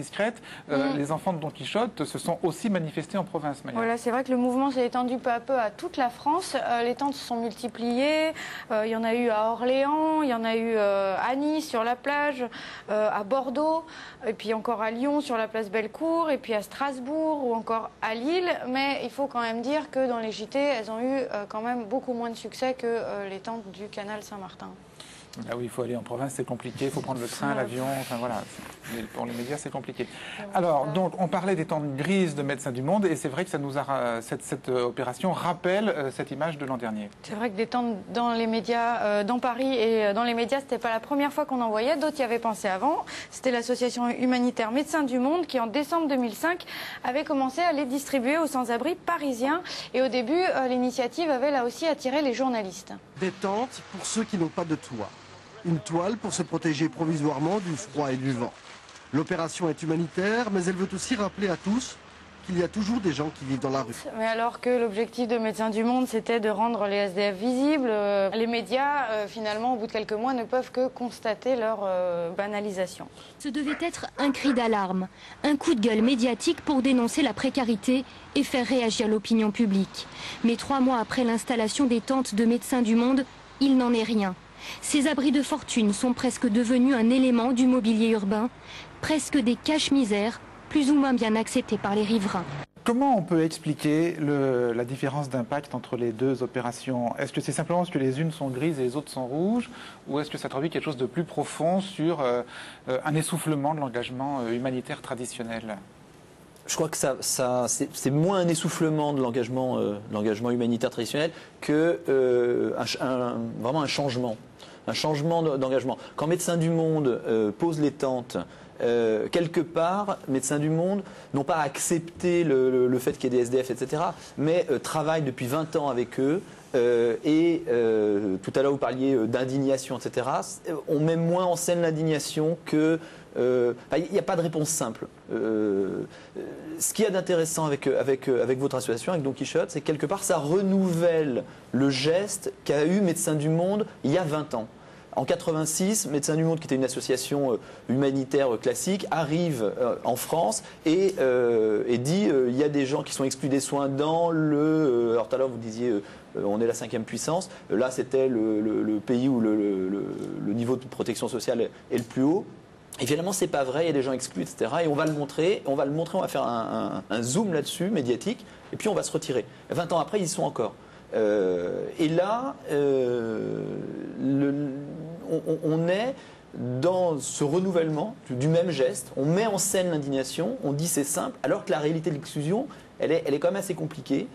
Euh, Mm. Les enfants de Don Quichotte se sont aussi manifestés en province, Maya. Voilà, c'est vrai que le mouvement s'est étendu peu à peu à toute la France. Euh, les tentes se sont multipliées. Euh, il y en a eu à Orléans, il y en a eu euh, à Nice, sur la plage, euh, à Bordeaux, et puis encore à Lyon, sur la place Bellecour, et puis à Strasbourg, ou encore à Lille. Mais il faut quand même dire que dans les J T, elles ont eu euh, quand même beaucoup moins de succès que euh, les tentes du canal Saint-Martin. Là où il faut aller en province, c'est compliqué, il faut prendre le train, l'avion, enfin voilà, mais pour les médias, c'est compliqué. Alors, donc, on parlait des tentes grises de Médecins du Monde, et c'est vrai que ça nous a, cette, cette opération rappelle euh, cette image de l'an dernier. C'est vrai que des tentes dans les médias, euh, dans Paris et dans les médias, c'était pas la première fois qu'on en voyait, d'autres y avaient pensé avant. C'était l'association humanitaire Médecins du Monde qui, en décembre deux mille cinq, avait commencé à les distribuer aux sans-abri parisiens. Et au début, euh, l'initiative avait là aussi attiré les journalistes. Des tentes pour ceux qui n'ont pas de toit. Une toile pour se protéger provisoirement du froid et du vent. L'opération est humanitaire, mais elle veut aussi rappeler à tous qu'il y a toujours des gens qui vivent dans la rue. Mais alors que l'objectif de Médecins du Monde, c'était de rendre les S D F visibles, euh, les médias, euh, finalement, au bout de quelques mois, ne peuvent que constater leur euh, banalisation. Ce devait être un cri d'alarme, un coup de gueule médiatique pour dénoncer la précarité et faire réagir l'opinion publique. Mais trois mois après l'installation des tentes de Médecins du Monde, il n'en est rien. Ces abris de fortune sont presque devenus un élément du mobilier urbain, presque des caches-misères, plus ou moins bien acceptés par les riverains. Comment on peut expliquer le, la différence d'impact entre les deux opérations? Est-ce que c'est simplement parce que les unes sont grises et les autres sont rouges, ou est-ce que ça traduit quelque chose de plus profond sur euh, un essoufflement de l'engagement humanitaire traditionnel? Je crois que ça, ça, c'est moins un essoufflement de l'engagement euh, l'engagement humanitaire traditionnel que euh, un, un, vraiment un changement, un changement d'engagement. Quand Médecins du Monde euh, pose les tentes, euh, quelque part, Médecins du Monde n'ont pas accepté le, le, le fait qu'il y ait des S D F, et cetera, mais euh, travaillent depuis vingt ans avec eux. Euh, et euh, tout à l'heure vous parliez d'indignation, et cetera. On met moins en scène l'indignation que... Il euh, n'y a pas de réponse simple. Euh, ce qu'il y a d'intéressant avec, avec, avec votre association, avec Don Quichotte, c'est que quelque part ça renouvelle le geste qu'a eu Médecins du Monde il y a vingt ans. En quatre-vingt-six, Médecins du Monde, qui était une association humanitaire classique, arrive en France et, euh, et dit euh, il y a des gens qui sont exclus des soins dans le... Euh, alors tout à l'heure vous disiez euh, on est la cinquième puissance. Là c'était le, le, le pays où le, le, le niveau de protection sociale est le plus haut. Et finalement, c'est pas vrai, il y a des gens exclus, et cetera. Et on va le montrer, on va le montrer, on va faire un, un, un zoom là-dessus, médiatique, et puis on va se retirer. vingt ans après, ils y sont encore. Euh, et là, euh, le, on, on est dans ce renouvellement du, du même geste. On met en scène l'indignation, on dit c'est simple, alors que la réalité de l'exclusion, elle est, elle est quand même assez compliquée.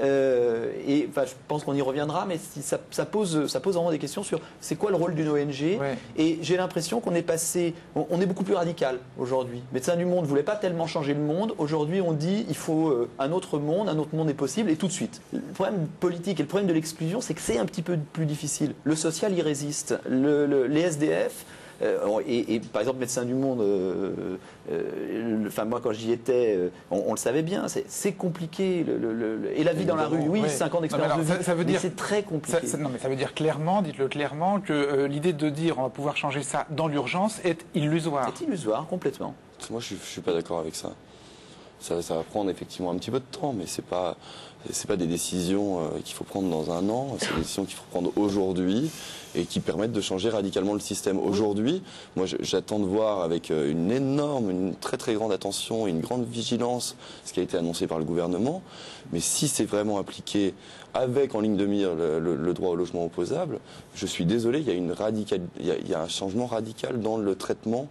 Euh, et enfin, je pense qu'on y reviendra, mais si ça, ça, pose, ça pose vraiment des questions sur c'est quoi le rôle d'une O N G. Ouais. Et j'ai l'impression qu'on est passé, on, on est beaucoup plus radical aujourd'hui. Médecins du Monde ne voulait pas tellement changer le monde. Aujourd'hui, on dit il faut un autre monde, un autre monde est possible et tout de suite. Le problème politique et le problème de l'exclusion, c'est que c'est un petit peu plus difficile. Le social y résiste. Le, le, les S D F. Euh, et, et par exemple, Médecins du Monde, euh, euh, enfin moi quand j'y étais, euh, on, on le savait bien, c'est compliqué. Le, le, le, et la vie dans la rue, oui, ouais. cinq ans d'expérience de vie, ça, ça veut dire, mais c'est très compliqué. Ça, ça, non, mais ça veut dire clairement, dites-le clairement, que euh, l'idée de dire on va pouvoir changer ça dans l'urgence est illusoire. C'est illusoire, complètement. Moi, je ne suis pas d'accord avec ça. ça. Ça va prendre effectivement un petit peu de temps, mais c'est pas... c'est pas des décisions euh, qu'il faut prendre dans un an, c'est des décisions qu'il faut prendre aujourd'hui et qui permettent de changer radicalement le système. Aujourd'hui, moi j'attends de voir avec une énorme, une très très grande attention et une grande vigilance ce qui a été annoncé par le gouvernement. Mais si c'est vraiment appliqué avec en ligne de mire le, le, le droit au logement opposable, je suis désolé, il y a, une radical, il y a, il y a un changement radical dans le traitement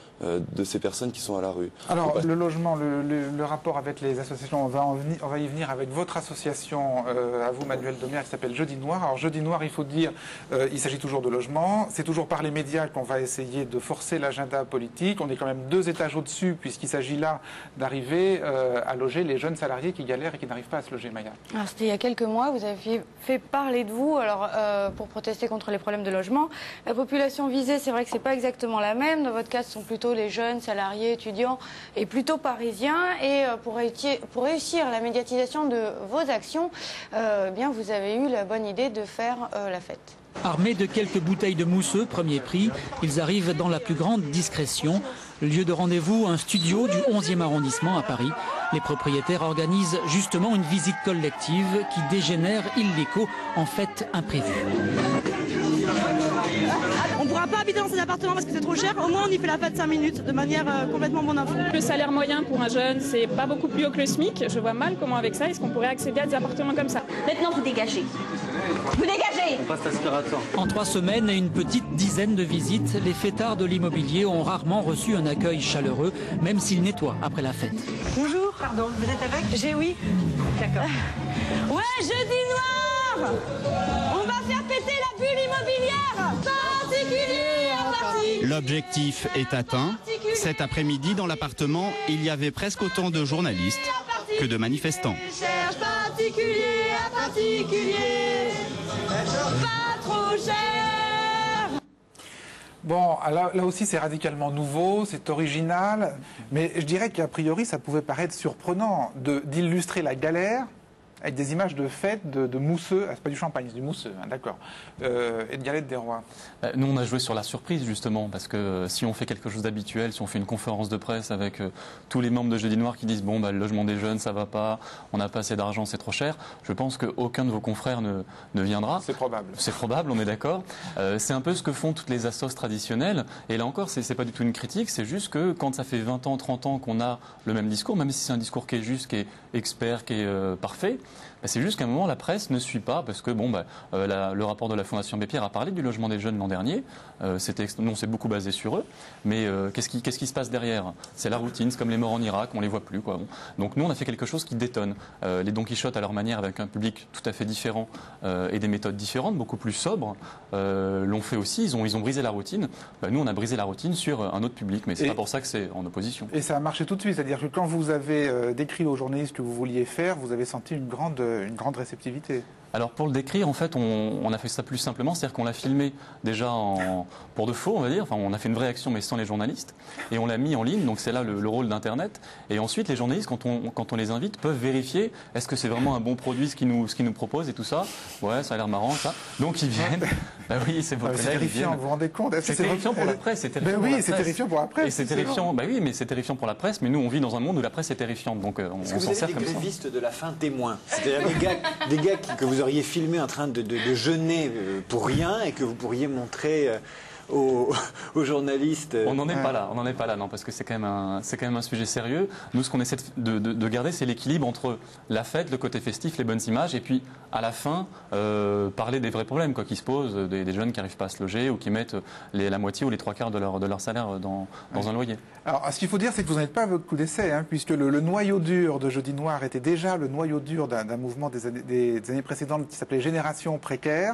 de ces personnes qui sont à la rue. Alors, pas... le logement, le, le, le rapport avec les associations, on va, en venir, on va y venir avec votre association, euh, à vous, Manuel Domière, qui s'appelle Jeudi Noir. Alors, Jeudi Noir, il faut dire, euh, il s'agit toujours de logement. C'est toujours par les médias qu'on va essayer de forcer l'agenda politique. On est quand même deux étages au-dessus, puisqu'il s'agit là d'arriver euh, à loger les jeunes salariés qui galèrent et qui n'arrivent pas à se loger, Maya. Alors, c'était il y a quelques mois, vous avez fait parler de vous, alors, euh, pour protester contre les problèmes de logement. La population visée, c'est vrai que c'est pas exactement la même. Dans votre cas, ce sont plutôt les jeunes salariés, étudiants et plutôt parisiens. Et pour réussir, pour réussir la médiatisation de vos actions, euh, bien vous avez eu la bonne idée de faire euh, la fête. Armés de quelques bouteilles de mousseux, premier prix, ils arrivent dans la plus grande discrétion Lieu de rendez-vous, un studio du onzième arrondissement à Paris. Les propriétaires organisent justement une visite collective qui dégénère illico en fête imprévue. On ne pourra pas habiter dans cet appartement parce que c'est trop cher. Au moins, on y fait la fête cinq minutes de manière euh, complètement bon enfant. Le salaire moyen pour un jeune, c'est pas beaucoup plus haut que le SMIC. Je vois mal comment avec ça, est-ce qu'on pourrait accéder à des appartements comme ça. Maintenant, vous dégagez. Vous dégagez. On passe l'aspirateur. En trois semaines et une petite dizaine de visites, les fêtards de l'immobilier ont rarement reçu un accueil chaleureux, même s'ils nettoient après la fête. Bonjour. Pardon, vous êtes avec J'ai oui. D'accord. Ouais, jeudi noir. On va faire péter la bulle immobilière. Particulier à Paris. L'objectif est atteint. Cet après-midi, dans l'appartement, il y avait presque autant de journalistes que de manifestants. Cherche particulier à particulier. Pas trop cher. Bon, là, là aussi c'est radicalement nouveau, c'est original, mais je dirais qu'a priori ça pouvait paraître surprenant de- d'illustrer la galère avec des images de fêtes, de, de mousseux, ah, c'est pas du champagne, c'est du mousseux, hein, d'accord, euh, et de galettes des rois. Euh, Nous, on a joué sur la surprise, justement, parce que euh, si on fait quelque chose d'habituel, si on fait une conférence de presse avec euh, tous les membres de Jeudi Noir qui disent « bon, bah, le logement des jeunes, ça va pas, on n'a pas assez d'argent, c'est trop cher », je pense qu'aucun de vos confrères ne, ne viendra. C'est probable. C'est probable, on est d'accord. Euh, c'est un peu ce que font toutes les assos traditionnelles, et là encore, c'est c'est pas du tout une critique, c'est juste que quand ça fait vingt ans, trente ans qu'on a le même discours, même si c'est un discours qui est juste, qui est expert, qui est euh, parfait, bah, c'est juste qu'à un moment, la presse ne suit pas, parce que bon, bah, euh, la- le rapport de la Fondation Abbé Pierre a parlé du logement des jeunes l'an dernier. Euh, c'était ex- nous, on s'est beaucoup basé sur eux. Mais euh, qu'est-ce qui, qu'est-ce qui se passe derrière? C'est la routine, c'est comme les morts en Irak, on les voit plus, quoi. Bon. Donc nous, on a fait quelque chose qui détonne. Euh, les Don Quichotte, à leur manière, avec un public tout à fait différent euh, et des méthodes différentes, beaucoup plus sobres, euh, l'ont fait aussi. Ils ont, ils ont brisé la routine. Bah, nous, on a brisé la routine sur un autre public, mais c'est Et- pas pour ça que c'est en opposition. Et ça a marché tout de suite, c'est-à-dire que quand vous avez euh, décrit aux journalistes ce que vous vouliez faire, vous avez senti une grande, une grande réceptivité. Alors pour le décrire, en fait, on, on a fait ça plus simplement, c'est-à-dire qu'on l'a filmé déjà en, pour de faux, on va dire. Enfin, on a fait une vraie action, mais sans les journalistes, et on l'a mis en ligne. Donc c'est là le, le rôle d'Internet. Et ensuite, les journalistes, quand on, quand on les invite, peuvent vérifier est-ce que c'est vraiment un bon produit ce qu'ils nous, ce qu'ils nous proposent et tout ça. Ouais, ça a l'air marrant, ça. Donc ils viennent. Bah oui, c'est vos Ah, c'est collègues, ils terrifiant, viennent. vous vous rendez compte? Est-ce que C'est c'est terrifiant votre- pour la presse. C'est terrifiant Ben pour oui, la c'est presse. terrifiant pour la presse, Et c'est c'est terrifiant. vrai. Bah oui, mais c'est terrifiant pour la presse. Mais nous, on vit dans un monde où la presse est terrifiante. Donc euh, on, Est-ce on que vous s'en avez sert des comme ça. grévistes de la faim témoins? C'est-à-dire des gars, des gars qui- que vous auriez filmés en train de, de- de jeûner euh, pour rien et que vous pourriez montrer euh, aux, aux journalistes. euh, On n'en est ouais. pas là, on n'en est pas là, non, parce que c'est quand même un, c'est quand même un sujet sérieux. Nous, ce qu'on essaie de, de- de garder, c'est l'équilibre entre la fête, le côté festif, les bonnes images, et puis à la fin, euh, parler des vrais problèmes quoi, qui se posent, des, des jeunes qui n'arrivent pas à se loger ou qui mettent les- la moitié ou les trois quarts de leur, de leur salaire dans, dans Ouais. un loyer. Alors, ce qu'il faut dire, c'est que vous n'êtes pas à votre coup d'essai, hein, puisque le, le noyau dur de Jeudi Noir était déjà le noyau dur d'un d'un mouvement des années, des- des années précédentes qui s'appelait Génération Précaire,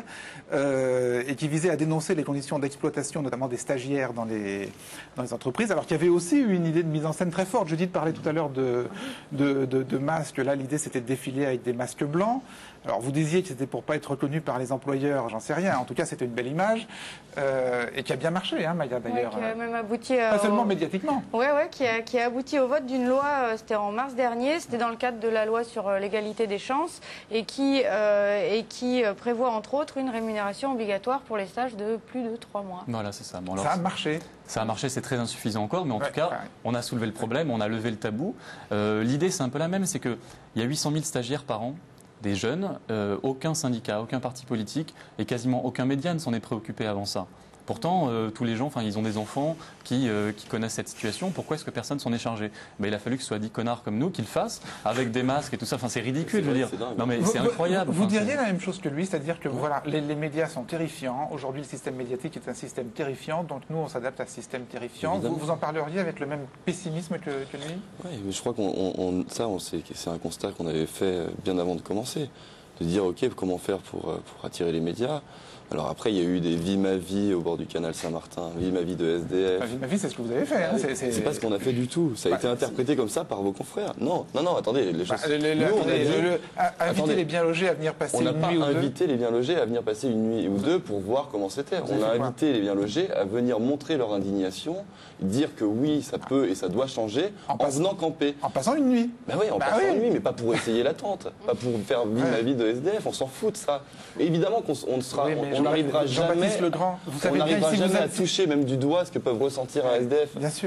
euh, et qui visait à dénoncer les conditions d'exploitation, notamment des stagiaires dans les, dans les entreprises, alors qu'il y avait aussi une idée de mise en scène très forte. Je dis de parler tout à l'heure de, de, de- de masques. Là, l'idée, c'était de défiler avec des masques blancs. Alors, vous disiez que c'était pour pas être reconnu par les employeurs, j'en sais rien. En tout cas, c'était une belle image, euh, et qui a bien marché, hein, Maya, Ouais, d'ailleurs. qui a même abouti euh, Pas seulement au- médiatiquement. Ouais, ouais, qui a, qui a abouti au vote d'une loi, euh, c'était en mars dernier, c'était dans le cadre de la loi sur euh, l'égalité des chances, et qui, euh, et qui euh, prévoit entre autres une rémunération obligatoire pour les stages de plus de trois mois. Voilà, c'est ça. Bon, Ça a marché. Ça a marché, c'est très insuffisant encore, mais en Ouais, tout cas, ouais. on a soulevé le problème, on a levé le tabou. Euh, L'idée, c'est un peu la même, c'est qu'il y a huit cent mille stagiaires par an, des jeunes, euh, aucun syndicat, aucun parti politique et quasiment aucun média ne s'en est préoccupé avant ça. Pourtant, euh, tous les gens, enfin, ils ont des enfants qui, euh, qui connaissent cette situation. Pourquoi est-ce que personne s'en est chargé? Ben, il a fallu que ce soit dix connards comme nous qui le fassent, avec des masques et tout ça. Enfin, c'est ridicule, je veux dire. Non, mais Vous- c'est vous- incroyable. Vous, Enfin, diriez c'est- la même chose que lui, c'est-à-dire que voilà, les, les médias sont terrifiants. Aujourd'hui, le système médiatique est un système terrifiant, donc nous, on s'adapte à ce système terrifiant. Vous, Évidemment. vous en parleriez avec le même pessimisme que, que lui? Oui, mais je crois qu'on on- on- ça, on sait que c'est un constat qu'on avait fait bien avant de commencer, de dire ok, comment faire pour, euh, pour attirer les médias. Alors après, il y a eu des Vie ma vie au bord du canal Saint-Martin, Vie ma vie de S D F. Enfin, ma vie, c'est ce que vous avez fait. Hein. C'est- c'est- C'est pas ce qu'on a fait du tout. Ça a Bah, été interprété comme ça par vos confrères. Non, non, non, attendez, les Bah, choses. le- le- Nous, on a attendez, dit- le- le- a- inviter Attendez. les bien logés à venir passer On n'a une pas nuit ou deux. invité les bien logés à venir passer une nuit ou deux pour voir comment c'était. Vous On avez a fait quoi invité les bien logés à venir montrer leur indignation, dire que oui, ça peut et ça doit changer en, venant camper. En passant une nuit. Ben oui, en Bah passant oui. une nuit, mais pas pour essayer la tente, pas pour faire vivre Ouais. la vie de S D F. On s'en fout de ça. Et évidemment qu'on s- on ne sera, Oui, mais on Jean- n'arrivera Jean-Baptiste jamais, Legrand, vous savez on bien n'arrivera ici, vous jamais à êtes- toucher même du doigt ce que peuvent ressentir un S D F. Bien sûr.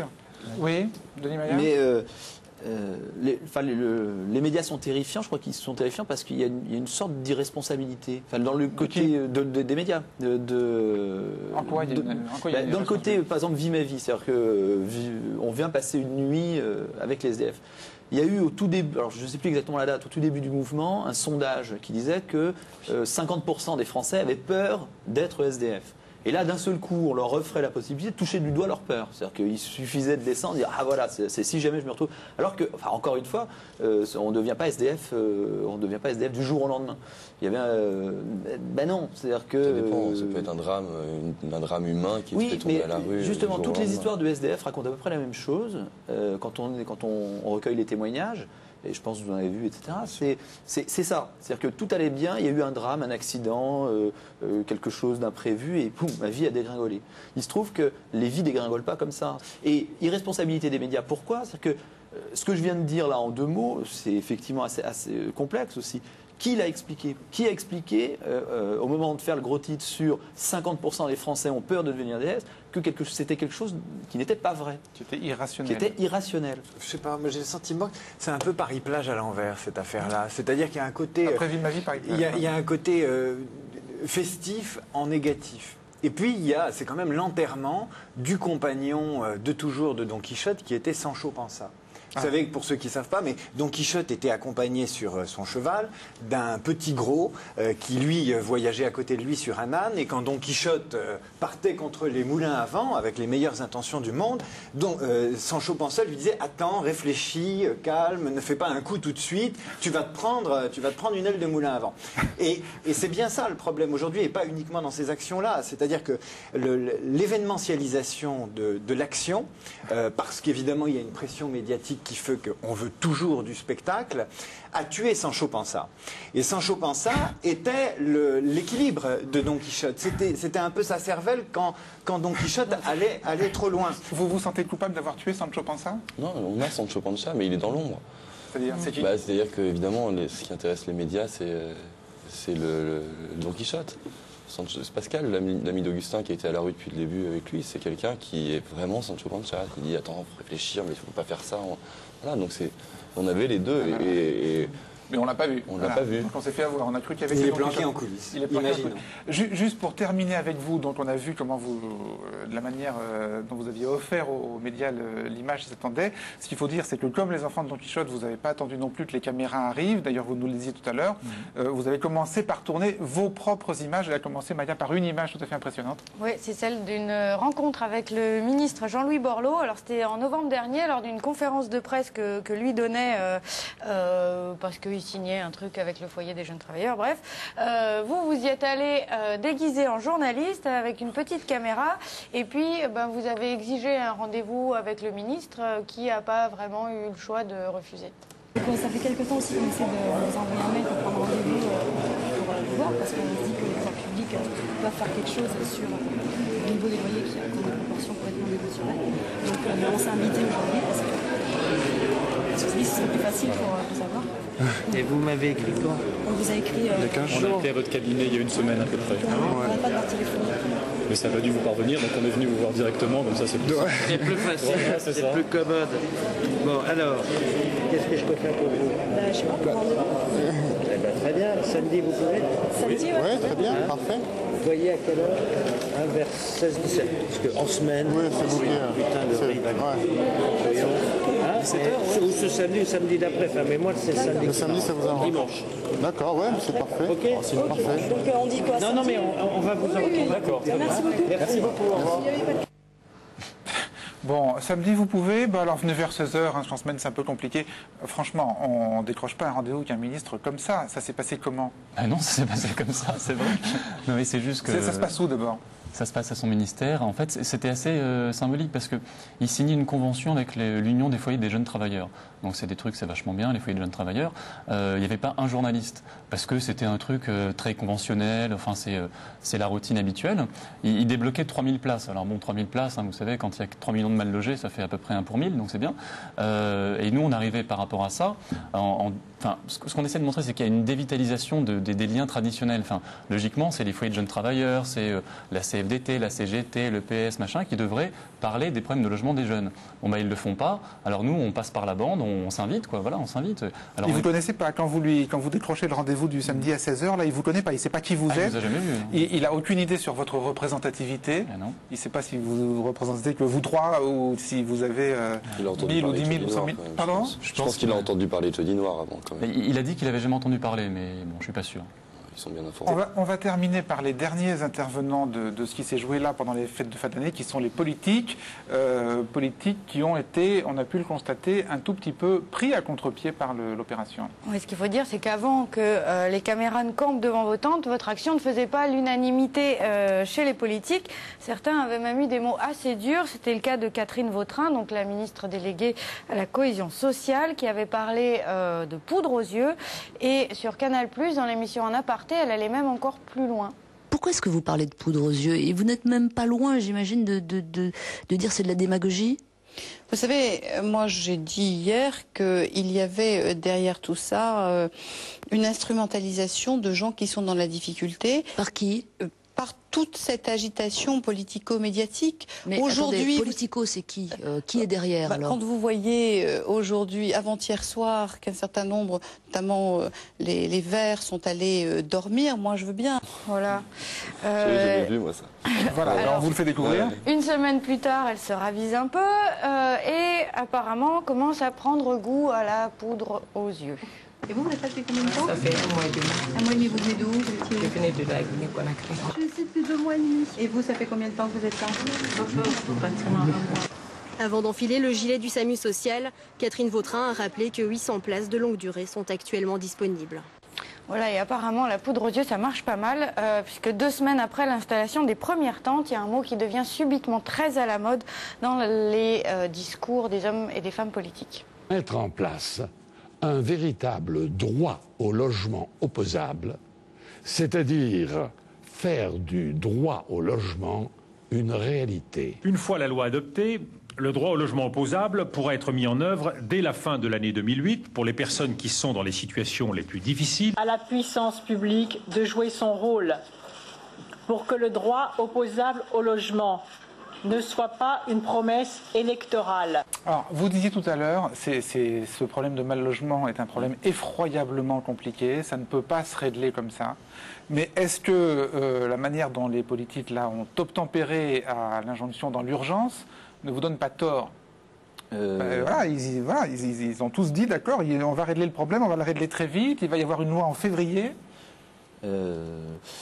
Oui, Denis Maillard. Mais euh, euh, les, enfin, les, le, les médias sont terrifiants. Je crois qu'ils sont terrifiants parce qu'il y, y a une sorte d'irresponsabilité. Enfin, dans le côté de, de, des médias. De, de, en quoi il y a une, en quoi il y a une bah, Dans le côté, par exemple, Vie ma vie. C'est-à-dire qu'on vient passer une nuit euh, avec les S D F. Il y a eu au tout début, alors je ne sais plus exactement la date, au tout début du mouvement, un sondage qui disait que euh, cinquante pour cent des Français avaient peur d'être S D F. Et là, d'un seul coup, on leur offrait la possibilité de toucher du doigt leur peur. C'est-à-dire qu'il suffisait de descendre et dire « Ah voilà, c'est si jamais je me retrouve… » Alors que, enfin, encore une fois, euh, on ne devient pas S D F, euh, on ne devient pas S D F du jour au lendemain. Il y avait… Euh, ben non, c'est-à-dire que… Ça dépend, ça peut être un drame, une, un drame humain qui oui, te fait tomber à la rue. Justement, toutes les histoires de S D F racontent à peu près la même chose euh, quand, on, quand on, on recueille les témoignages. Et je pense que vous en avez vu, et cetera. C'est ça. C'est-à-dire que tout allait bien, il y a eu un drame, un accident, euh, euh, quelque chose d'imprévu, et poum, ma vie a dégringolé. Il se trouve que les vies dégringolent pas comme ça. Et irresponsabilité des médias, pourquoi? C'est-à-dire que euh, ce que je viens de dire là en deux mots, c'est effectivement assez, assez euh, complexe aussi. Qui l'a expliqué? Qui a expliqué, euh, euh, au moment de faire le gros titre sur cinquante pour cent des Français ont peur de devenir D S, que quelque, c'était quelque chose qui n'était pas vrai? Qui était irrationnel. Qui était irrationnel. Je sais pas, moi j'ai le sentiment que c'est un peu Paris-Plage à l'envers, cette affaire-là. C'est-à-dire qu'il y a un côté… Après Vie ma vie, Paris-Plage. Il y a, il y a un côté euh, festif en négatif. Et puis, il y a, c'est quand même l'enterrement du compagnon euh, de toujours de Don Quichotte qui était Sancho Panza. Vous ah. savez, pour ceux qui ne savent pas, mais Don Quichotte était accompagné sur euh, son cheval d'un petit gros euh, qui, lui, euh, voyageait à côté de lui sur un âne. Et quand Don Quichotte euh, partait contre les moulins à vent, avec les meilleures intentions du monde, don, euh, Sancho Panza lui disait « Attends, réfléchis, euh, calme, ne fais pas un coup tout de suite, tu vas te prendre, tu vas te prendre une aile de moulin à vent. » Et, et c'est bien ça le problème aujourd'hui, et pas uniquement dans ces actions-là. C'est-à-dire que l'événementialisation de, de l'action, euh, parce qu'évidemment, il y a une pression médiatique qui fait qu'on veut toujours du spectacle, a tué Sancho Panza. Et Sancho Panza était l'équilibre de Don Quichotte. C'était un peu sa cervelle quand, quand Don Quichotte allait, allait trop loin. Vous vous sentez coupable d'avoir tué Sancho Panza? Non, on a Sancho Panza, mais il est dans l'ombre. C'est-à-dire c'est qui? Bah, c'est-à-dire qu'évidemment, ce qui intéresse les médias, c'est le, le Don Quichotte. C'est Pascal, l'ami d'Augustin qui a été à la rue depuis le début avec lui, c'est quelqu'un qui est vraiment Sancho Panza. Il dit attends, faut réfléchir, mais il ne faut pas faire ça. Voilà, donc on avait les deux. Voilà. Et, et, mais on l'a pas vu. On voilà. l'a pas vu. Donc on s'est fait avoir. On a cru qu'il y avait. Il est planqué en coulisses. Il est planqué en coulisses. Juste pour terminer avec vous, donc on a vu comment vous, de la manière dont vous aviez offert aux médias l'image qui s'attendait. Ce qu'il faut dire, c'est que comme les enfants de Don Quichotte, vous n'avez pas attendu non plus que les caméras arrivent. D'ailleurs, vous nous le disiez tout à l'heure. Mmh. Euh, vous avez commencé par tourner vos propres images. Elle a commencé, Maya, par une image tout à fait impressionnante. Oui, c'est celle d'une rencontre avec le ministre Jean-Louis Borloo. Alors c'était en novembre dernier, lors d'une conférence de presse que, que lui donnait euh, euh, parce qu'il signait un truc avec le foyer des jeunes travailleurs, bref. Euh, vous, vous y êtes allé euh, déguisé en journaliste avec une petite caméra et puis ben, vous avez exigé un rendez-vous avec le ministre euh, qui n'a pas vraiment eu le choix de refuser. Donc, ça fait quelques temps aussi qu'on essaie de nous envoyer un mail pour prendre rendez-vous euh, pour le voir parce qu'on se dit que les pouvoirs publics euh, doivent faire quelque chose sur le niveau des loyers qui a encore des proportions complètement démesurées. Donc euh, on s'est invité aujourd'hui parce que parce que ce serait plus facile pour, pour savoir. Et vous m'avez écrit quand? On vous a écrit. Euh, on a appelé à votre cabinet il y a une semaine à peu près. On n'arrête pas de leur téléphoner. Mais ça va dû vous parvenir, donc on est venu vous voir directement, comme ça c'est plus simple. C'est plus facile, ouais, c'est plus commode. Bon, alors, qu'est-ce que je peux faire pour vous? Bah, je sais pas, pour rendez-vous. Eh ben, très bien, samedi vous pouvez? Samedi, oui. Ouais, très bien, hein? Parfait. Vous voyez à quelle heure? hein, Vers seize dix-sept. Parce qu'en semaine, oui, c'est bouclé. Putain de riz. Ouais. dix-sept heures, ou ce samedi ou samedi d'après. Enfin, mais moi, c'est le samedi. Le samedi, ça vous arrange? Dimanche. D'accord, ouais, c'est parfait. Ok. Oh, c'est parfait. Donc, euh, on dit quoi? Non, non, mais on, on va vous en... Oui, D'accord. Merci beaucoup. Merci beaucoup. Au revoir. Bon, samedi, vous pouvez. Bah, alors, venez vers seize heures. Hein, en semaine, c'est un peu compliqué. Euh, franchement, on ne décroche pas un rendez-vous avec un ministre comme ça. Ça s'est passé comment? Ah non, ça s'est passé comme ça, c'est vrai. Non, mais c'est juste que... Ça se passe où, d'abord? Ça se passe à son ministère. En fait, c'était assez euh, symbolique parce qu'il signait une convention avec l'Union des foyers des jeunes travailleurs. Donc c'est des trucs, c'est vachement bien, les foyers de jeunes travailleurs. Euh, il n'y avait pas un journaliste parce que c'était un truc euh, très conventionnel. Enfin, c'est euh, c'est la routine habituelle. Il, il débloquait trois mille places. Alors bon, trois mille places, hein, vous savez, quand il y a trois millions de mal logés, ça fait à peu près un pour mille, donc c'est bien. Euh, et nous, on arrivait par rapport à ça. En, en, enfin, ce qu'on essaie de montrer, c'est qu'il y a une dévitalisation de, de, des liens traditionnels. Enfin, logiquement, c'est les foyers de jeunes travailleurs, c'est euh, la C F F D T, la C G T, le P S, machin, qui devraient parler des problèmes de logement des jeunes. Bon, bah, ils ne le font pas. Alors nous, on passe par la bande, on, on s'invite, quoi. Voilà, on s'invite. Alors, il ne on... vous connaissez pas quand vous, lui, quand vous décrochez le rendez-vous du samedi à seize heures, là, il ne vous connaît pas, il ne sait pas qui vous ah, êtes. Il vous a jamais vu. Il n'a aucune idée sur votre représentativité. Ah, non. Il ne sait pas si vous représentez que vous trois ou si vous avez euh, mille ou dix mille ou cent mille. Pardon ? Je pense, pense qu'il a entendu parler de Jeudi Noir avant, quand même. Il a dit qu'il n'avait jamais entendu parler, mais bon, je ne suis pas sûr. Ils sont bien informés. On va, on va terminer par les derniers intervenants de, de ce qui s'est joué là pendant les fêtes de fin d'année, qui sont les politiques, euh, politiques qui ont été, on a pu le constater, un tout petit peu pris à contre-pied par l'opération. Oui, ce qu'il faut dire, c'est qu'avant que euh, les caméras ne campent devant vos tentes, votre action ne faisait pas l'unanimité euh, chez les politiques. Certains avaient même eu des mots assez durs. C'était le cas de Catherine Vautrin, donc la ministre déléguée à la cohésion sociale, qui avait parlé euh, de poudre aux yeux. Et sur Canal plus, dans l'émission En Aparté, elle allait même encore plus loin. Pourquoi est-ce que vous parlez de poudre aux yeux? Et vous n'êtes même pas loin, j'imagine, de, de, de, de dire c'est de la démagogie? Vous savez, moi j'ai dit hier qu'il y avait derrière tout ça euh, une instrumentalisation de gens qui sont dans la difficulté. Par qui? euh, Par toute cette agitation politico-médiatique. Mais aujourd'hui, politico, c'est qui euh, Qui est derrière bah, alors? Quand vous voyez euh, aujourd'hui, avant-hier soir, qu'un certain nombre, notamment euh, les, les Verts, sont allés euh, dormir, moi je veux bien. Voilà. Euh... J'ai jamais vu, moi, ça. Voilà, alors, alors on vous le fait découvrir. Ouais. Une semaine plus tard, elle se ravise un peu euh, et apparemment commence à prendre goût à la poudre aux yeux. Et vous, vous êtes là depuis combien de temps? Ça fait un mois et demi. Un mois et demi, vous venez d'où? Je venais de la Guinée-Conakry. Je suis depuis deux mois et demi. Et vous, ça fait combien de temps que vous êtes là? Pratiquement un mois. Avant d'enfiler le gilet du SAMU social, Catherine Vautrin a rappelé que huit cents places de longue durée sont actuellement disponibles. Voilà, et apparemment la poudre aux yeux, ça marche pas mal, euh, puisque deux semaines après l'installation des premières tentes, il y a un mot qui devient subitement très à la mode dans les euh, discours des hommes et des femmes politiques. Mettre en place un véritable droit au logement opposable, c'est-à-dire faire du droit au logement une réalité. Une fois la loi adoptée, le droit au logement opposable pourra être mis en œuvre dès la fin de l'année deux mille huit pour les personnes qui sont dans les situations les plus difficiles. À la puissance publique de jouer son rôle pour que le droit opposable au logement ne soit pas une promesse électorale. Alors, vous disiez tout à l'heure, ce problème de mal logement est un problème effroyablement compliqué, ça ne peut pas se régler comme ça. Mais est-ce que euh, la manière dont les politiques là ont obtempéré à l'injonction dans l'urgence ne vous donne pas tort? euh... ben, voilà, ils, voilà ils, ils ont tous dit, d'accord, on va régler le problème, on va le régler très vite, il va y avoir une loi en février. Euh...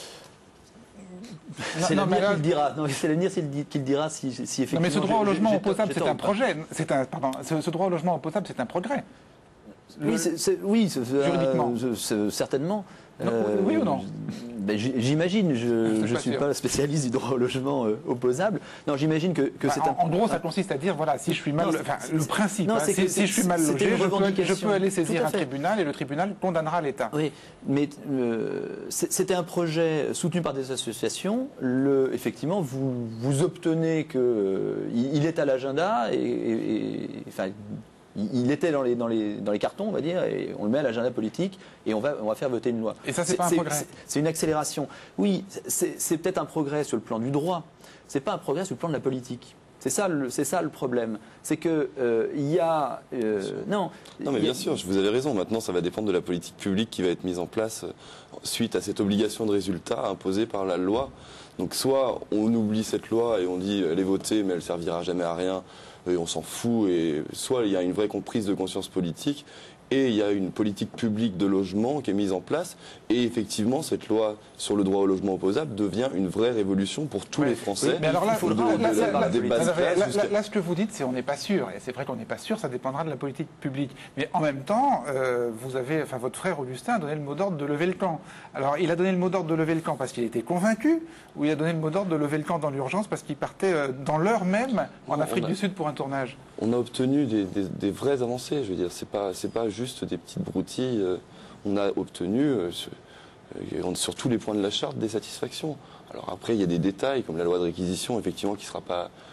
C'est l'avenir qui le dira. Non, c'est l'avenir qui le dira si, si effectivement. Non, mais ce droit au logement opposable, c'est un projet. C'est un, pardon, ce, ce droit au logement opposable, c'est un progrès. Le... Oui, c'est, c'est, oui c'est, juridiquement. Euh, c'est, certainement. Non, euh, oui ou non? Ben, j'imagine, je ne suis pas spécialiste du droit au logement euh, opposable. Non, j'imagine que, que bah, c'est en, un... En gros, ça consiste à dire, voilà, si je suis mal... Non, enfin, le principe, non, hein, c'est si, que, si je suis mal logé, je peux, je peux aller saisir un tribunal et le tribunal condamnera l'État. Oui, mais euh, c'était un projet soutenu par des associations. Le, effectivement, vous, vous obtenez qu'il euh, il est à l'agenda et... et, et enfin, il était dans les, dans, les, dans les cartons, on va dire, et on le met à l'agenda politique et on va, on va faire voter une loi. Et ça, c'est pas un progrès? C'est une accélération. Oui, c'est peut-être un progrès sur le plan du droit. C'est pas un progrès sur le plan de la politique. C'est ça, ça le problème. C'est qu'il euh, y a... Euh, non, non, mais bien a... sûr, vous avez raison. Maintenant, ça va dépendre de la politique publique qui va être mise en place suite à cette obligation de résultat imposée par la loi. Donc soit on oublie cette loi et on dit elle est votée mais elle servira jamais à rien, et on s'en fout, et soit il y a une vraie prise de conscience politique et il y a une politique publique de logement qui est mise en place, et effectivement cette loi sur le droit au logement opposable devient une vraie révolution pour tous ouais. les Français. Oui, mais alors là, là, ce que vous dites, c'est on n'est pas sûr, et c'est vrai qu'on n'est pas sûr, ça dépendra de la politique publique. Mais en même temps, euh, vous avez, enfin votre frère Augustin a donné le mot d'ordre de lever le camp. Alors il a donné le mot d'ordre de lever le camp parce qu'il était convaincu, ou il a donné le mot d'ordre de lever le camp dans l'urgence parce qu'il partait euh, dans l'heure même en non, Afrique a, du Sud pour un tournage? On a obtenu des, des, des vraies avancées, je veux dire, c'est pas, c'est pas juste des petites broutilles. Euh, on a obtenu, euh, sur, euh, sur tous les points de la charte, des satisfactions. Alors après, il y a des détails, comme la loi de réquisition, effectivement, qui ne sera pas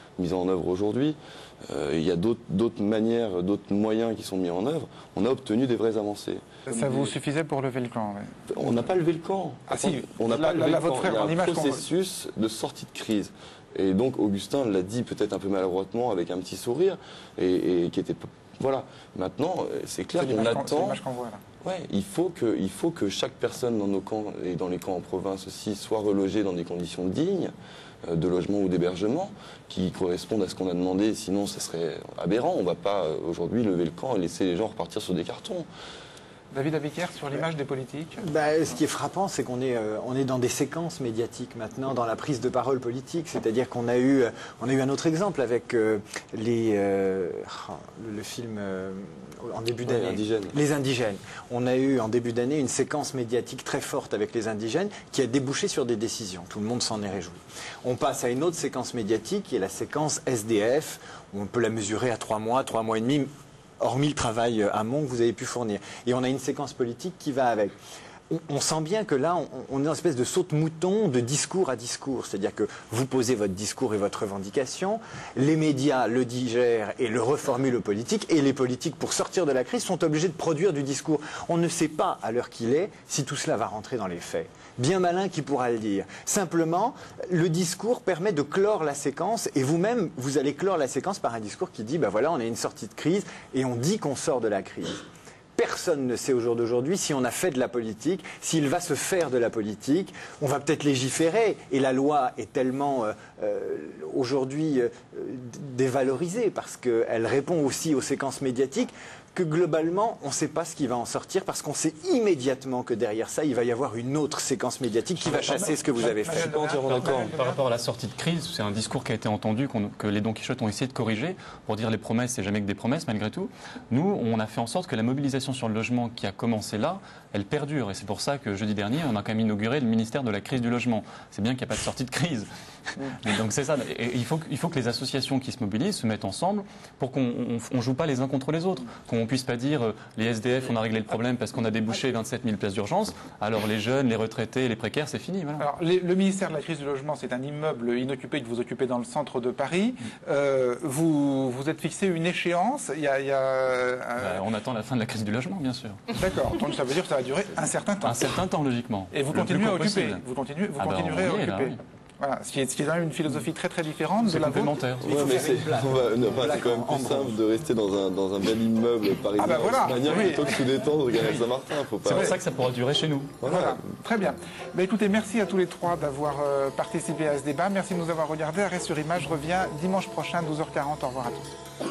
mises en œuvre aujourd'hui. Euh, il y a d'autres manières, d'autres moyens qui sont mis en œuvre. On a obtenu des vraies avancées. Ça vous suffisait pour lever le camp? Ouais. On n'a pas levé le camp. Ah si, on n'a pas là, levé là, le votre camp. frère, il y a en un image processus de sortie de crise. Et donc Augustin l'a dit peut-être un peu maladroitement avec un petit sourire, et, et qui était... Voilà. Maintenant, c'est clair qu'on attend... Qu voit, là. Ouais, il faut que, il faut que chaque personne dans nos camps et dans les camps en province aussi soit relogée dans des conditions dignes euh, de logement ou d'hébergement qui correspondent à ce qu'on a demandé. Sinon, ce serait aberrant. On ne va pas euh, aujourd'hui lever le camp et laisser les gens repartir sur des cartons. David Abiker, sur l'image des politiques. Bah, ce qui est frappant, c'est qu'on est, euh, on est dans des séquences médiatiques maintenant, dans la prise de parole politique. C'est-à-dire qu'on a eu, on a eu un autre exemple avec euh, les, euh, le film euh, en début d'année. Ouais, indigènes. Les indigènes. On a eu en début d'année une séquence médiatique très forte avec les indigènes qui a débouché sur des décisions. Tout le monde s'en est réjoui. On passe à une autre séquence médiatique qui est la séquence S D F. On peut la mesurer à trois mois, trois mois et demi. Hormis le travail amont que vous avez pu fournir. Et on a une séquence politique qui va avec. On, on sent bien que là, on, on est dans une espèce de saute-mouton de discours à discours. C'est-à-dire que vous posez votre discours et votre revendication, les médias le digèrent et le reformulent au politique, et les politiques, pour sortir de la crise, sont obligés de produire du discours. On ne sait pas, à l'heure qu'il est, si tout cela va rentrer dans les faits. Bien malin qui pourra le dire. Simplement, le discours permet de clore la séquence, et vous-même, vous allez clore la séquence par un discours qui dit, ben voilà, on a une sortie de crise, et on dit qu'on sort de la crise. Personne ne sait au jour d'aujourd'hui si on a fait de la politique, s'il va se faire de la politique. On va peut-être légiférer, et la loi est tellement euh, euh, aujourd'hui euh, dévalorisée, parce qu'elle répond aussi aux séquences médiatiques, que globalement, on ne sait pas ce qui va en sortir, parce qu'on sait immédiatement que derrière ça, il va y avoir une autre séquence médiatique qui va chasser ce que vous avez fait. Je suis pas entièrement d'accord. Par rapport à la sortie de crise, c'est un discours qui a été entendu, qu'on, que les Don Quichotte ont essayé de corriger, pour dire les promesses, c'est jamais que des promesses, malgré tout. Nous, on a fait en sorte que la mobilisation sur le logement qui a commencé là, elle perdure. Et c'est pour ça que jeudi dernier, on a quand même inauguré le ministère de la crise du logement. C'est bien qu'il n'y a pas de sortie de crise. Et donc c'est ça. Et il faut, il faut que les associations qui se mobilisent se mettent ensemble pour qu'on ne joue pas les uns contre les autres. Qu'on ne puisse pas dire euh, les S D F, on a réglé le problème parce qu'on a débouché vingt-sept mille places d'urgence. Alors les jeunes, les retraités, les précaires, c'est fini. Voilà. Alors les, le ministère de la crise du logement, c'est un immeuble inoccupé que vous occupez dans le centre de Paris. Euh, vous vous êtes fixé une échéance. Il y a, il y a euh... bah, on attend la fin de la crise du logement, bien sûr. D'accord. Donc ça veut dire que ça va durer un certain temps. Un certain temps, logiquement. Et vous continuez à occuper. Vous continuez, vous ah continuerez bah, à occuper. Là, oui. Voilà, ce qui est, ce qui est quand même une philosophie très très différente de la complémentaire. Ouais, mais c'est enfin, quand même plus simple de rester dans un, dans un bel immeuble parisien ah bah voilà, de manière oui. plutôt que sous des tentes au Canal Saint-Martin. C'est pour ça que ça pourra durer chez nous. Voilà, voilà. Très bien. Bah, écoutez, merci à tous les trois d'avoir euh, participé à ce débat. Merci de nous avoir regardés. Arrêt sur image revient dimanche prochain, douze heures quarante. Au revoir à tous.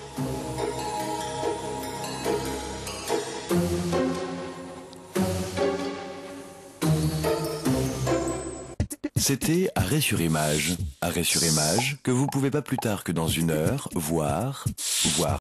C'était Arrêt sur image. Arrêt sur image que vous pouvez pas plus tard que dans une heure voir, voir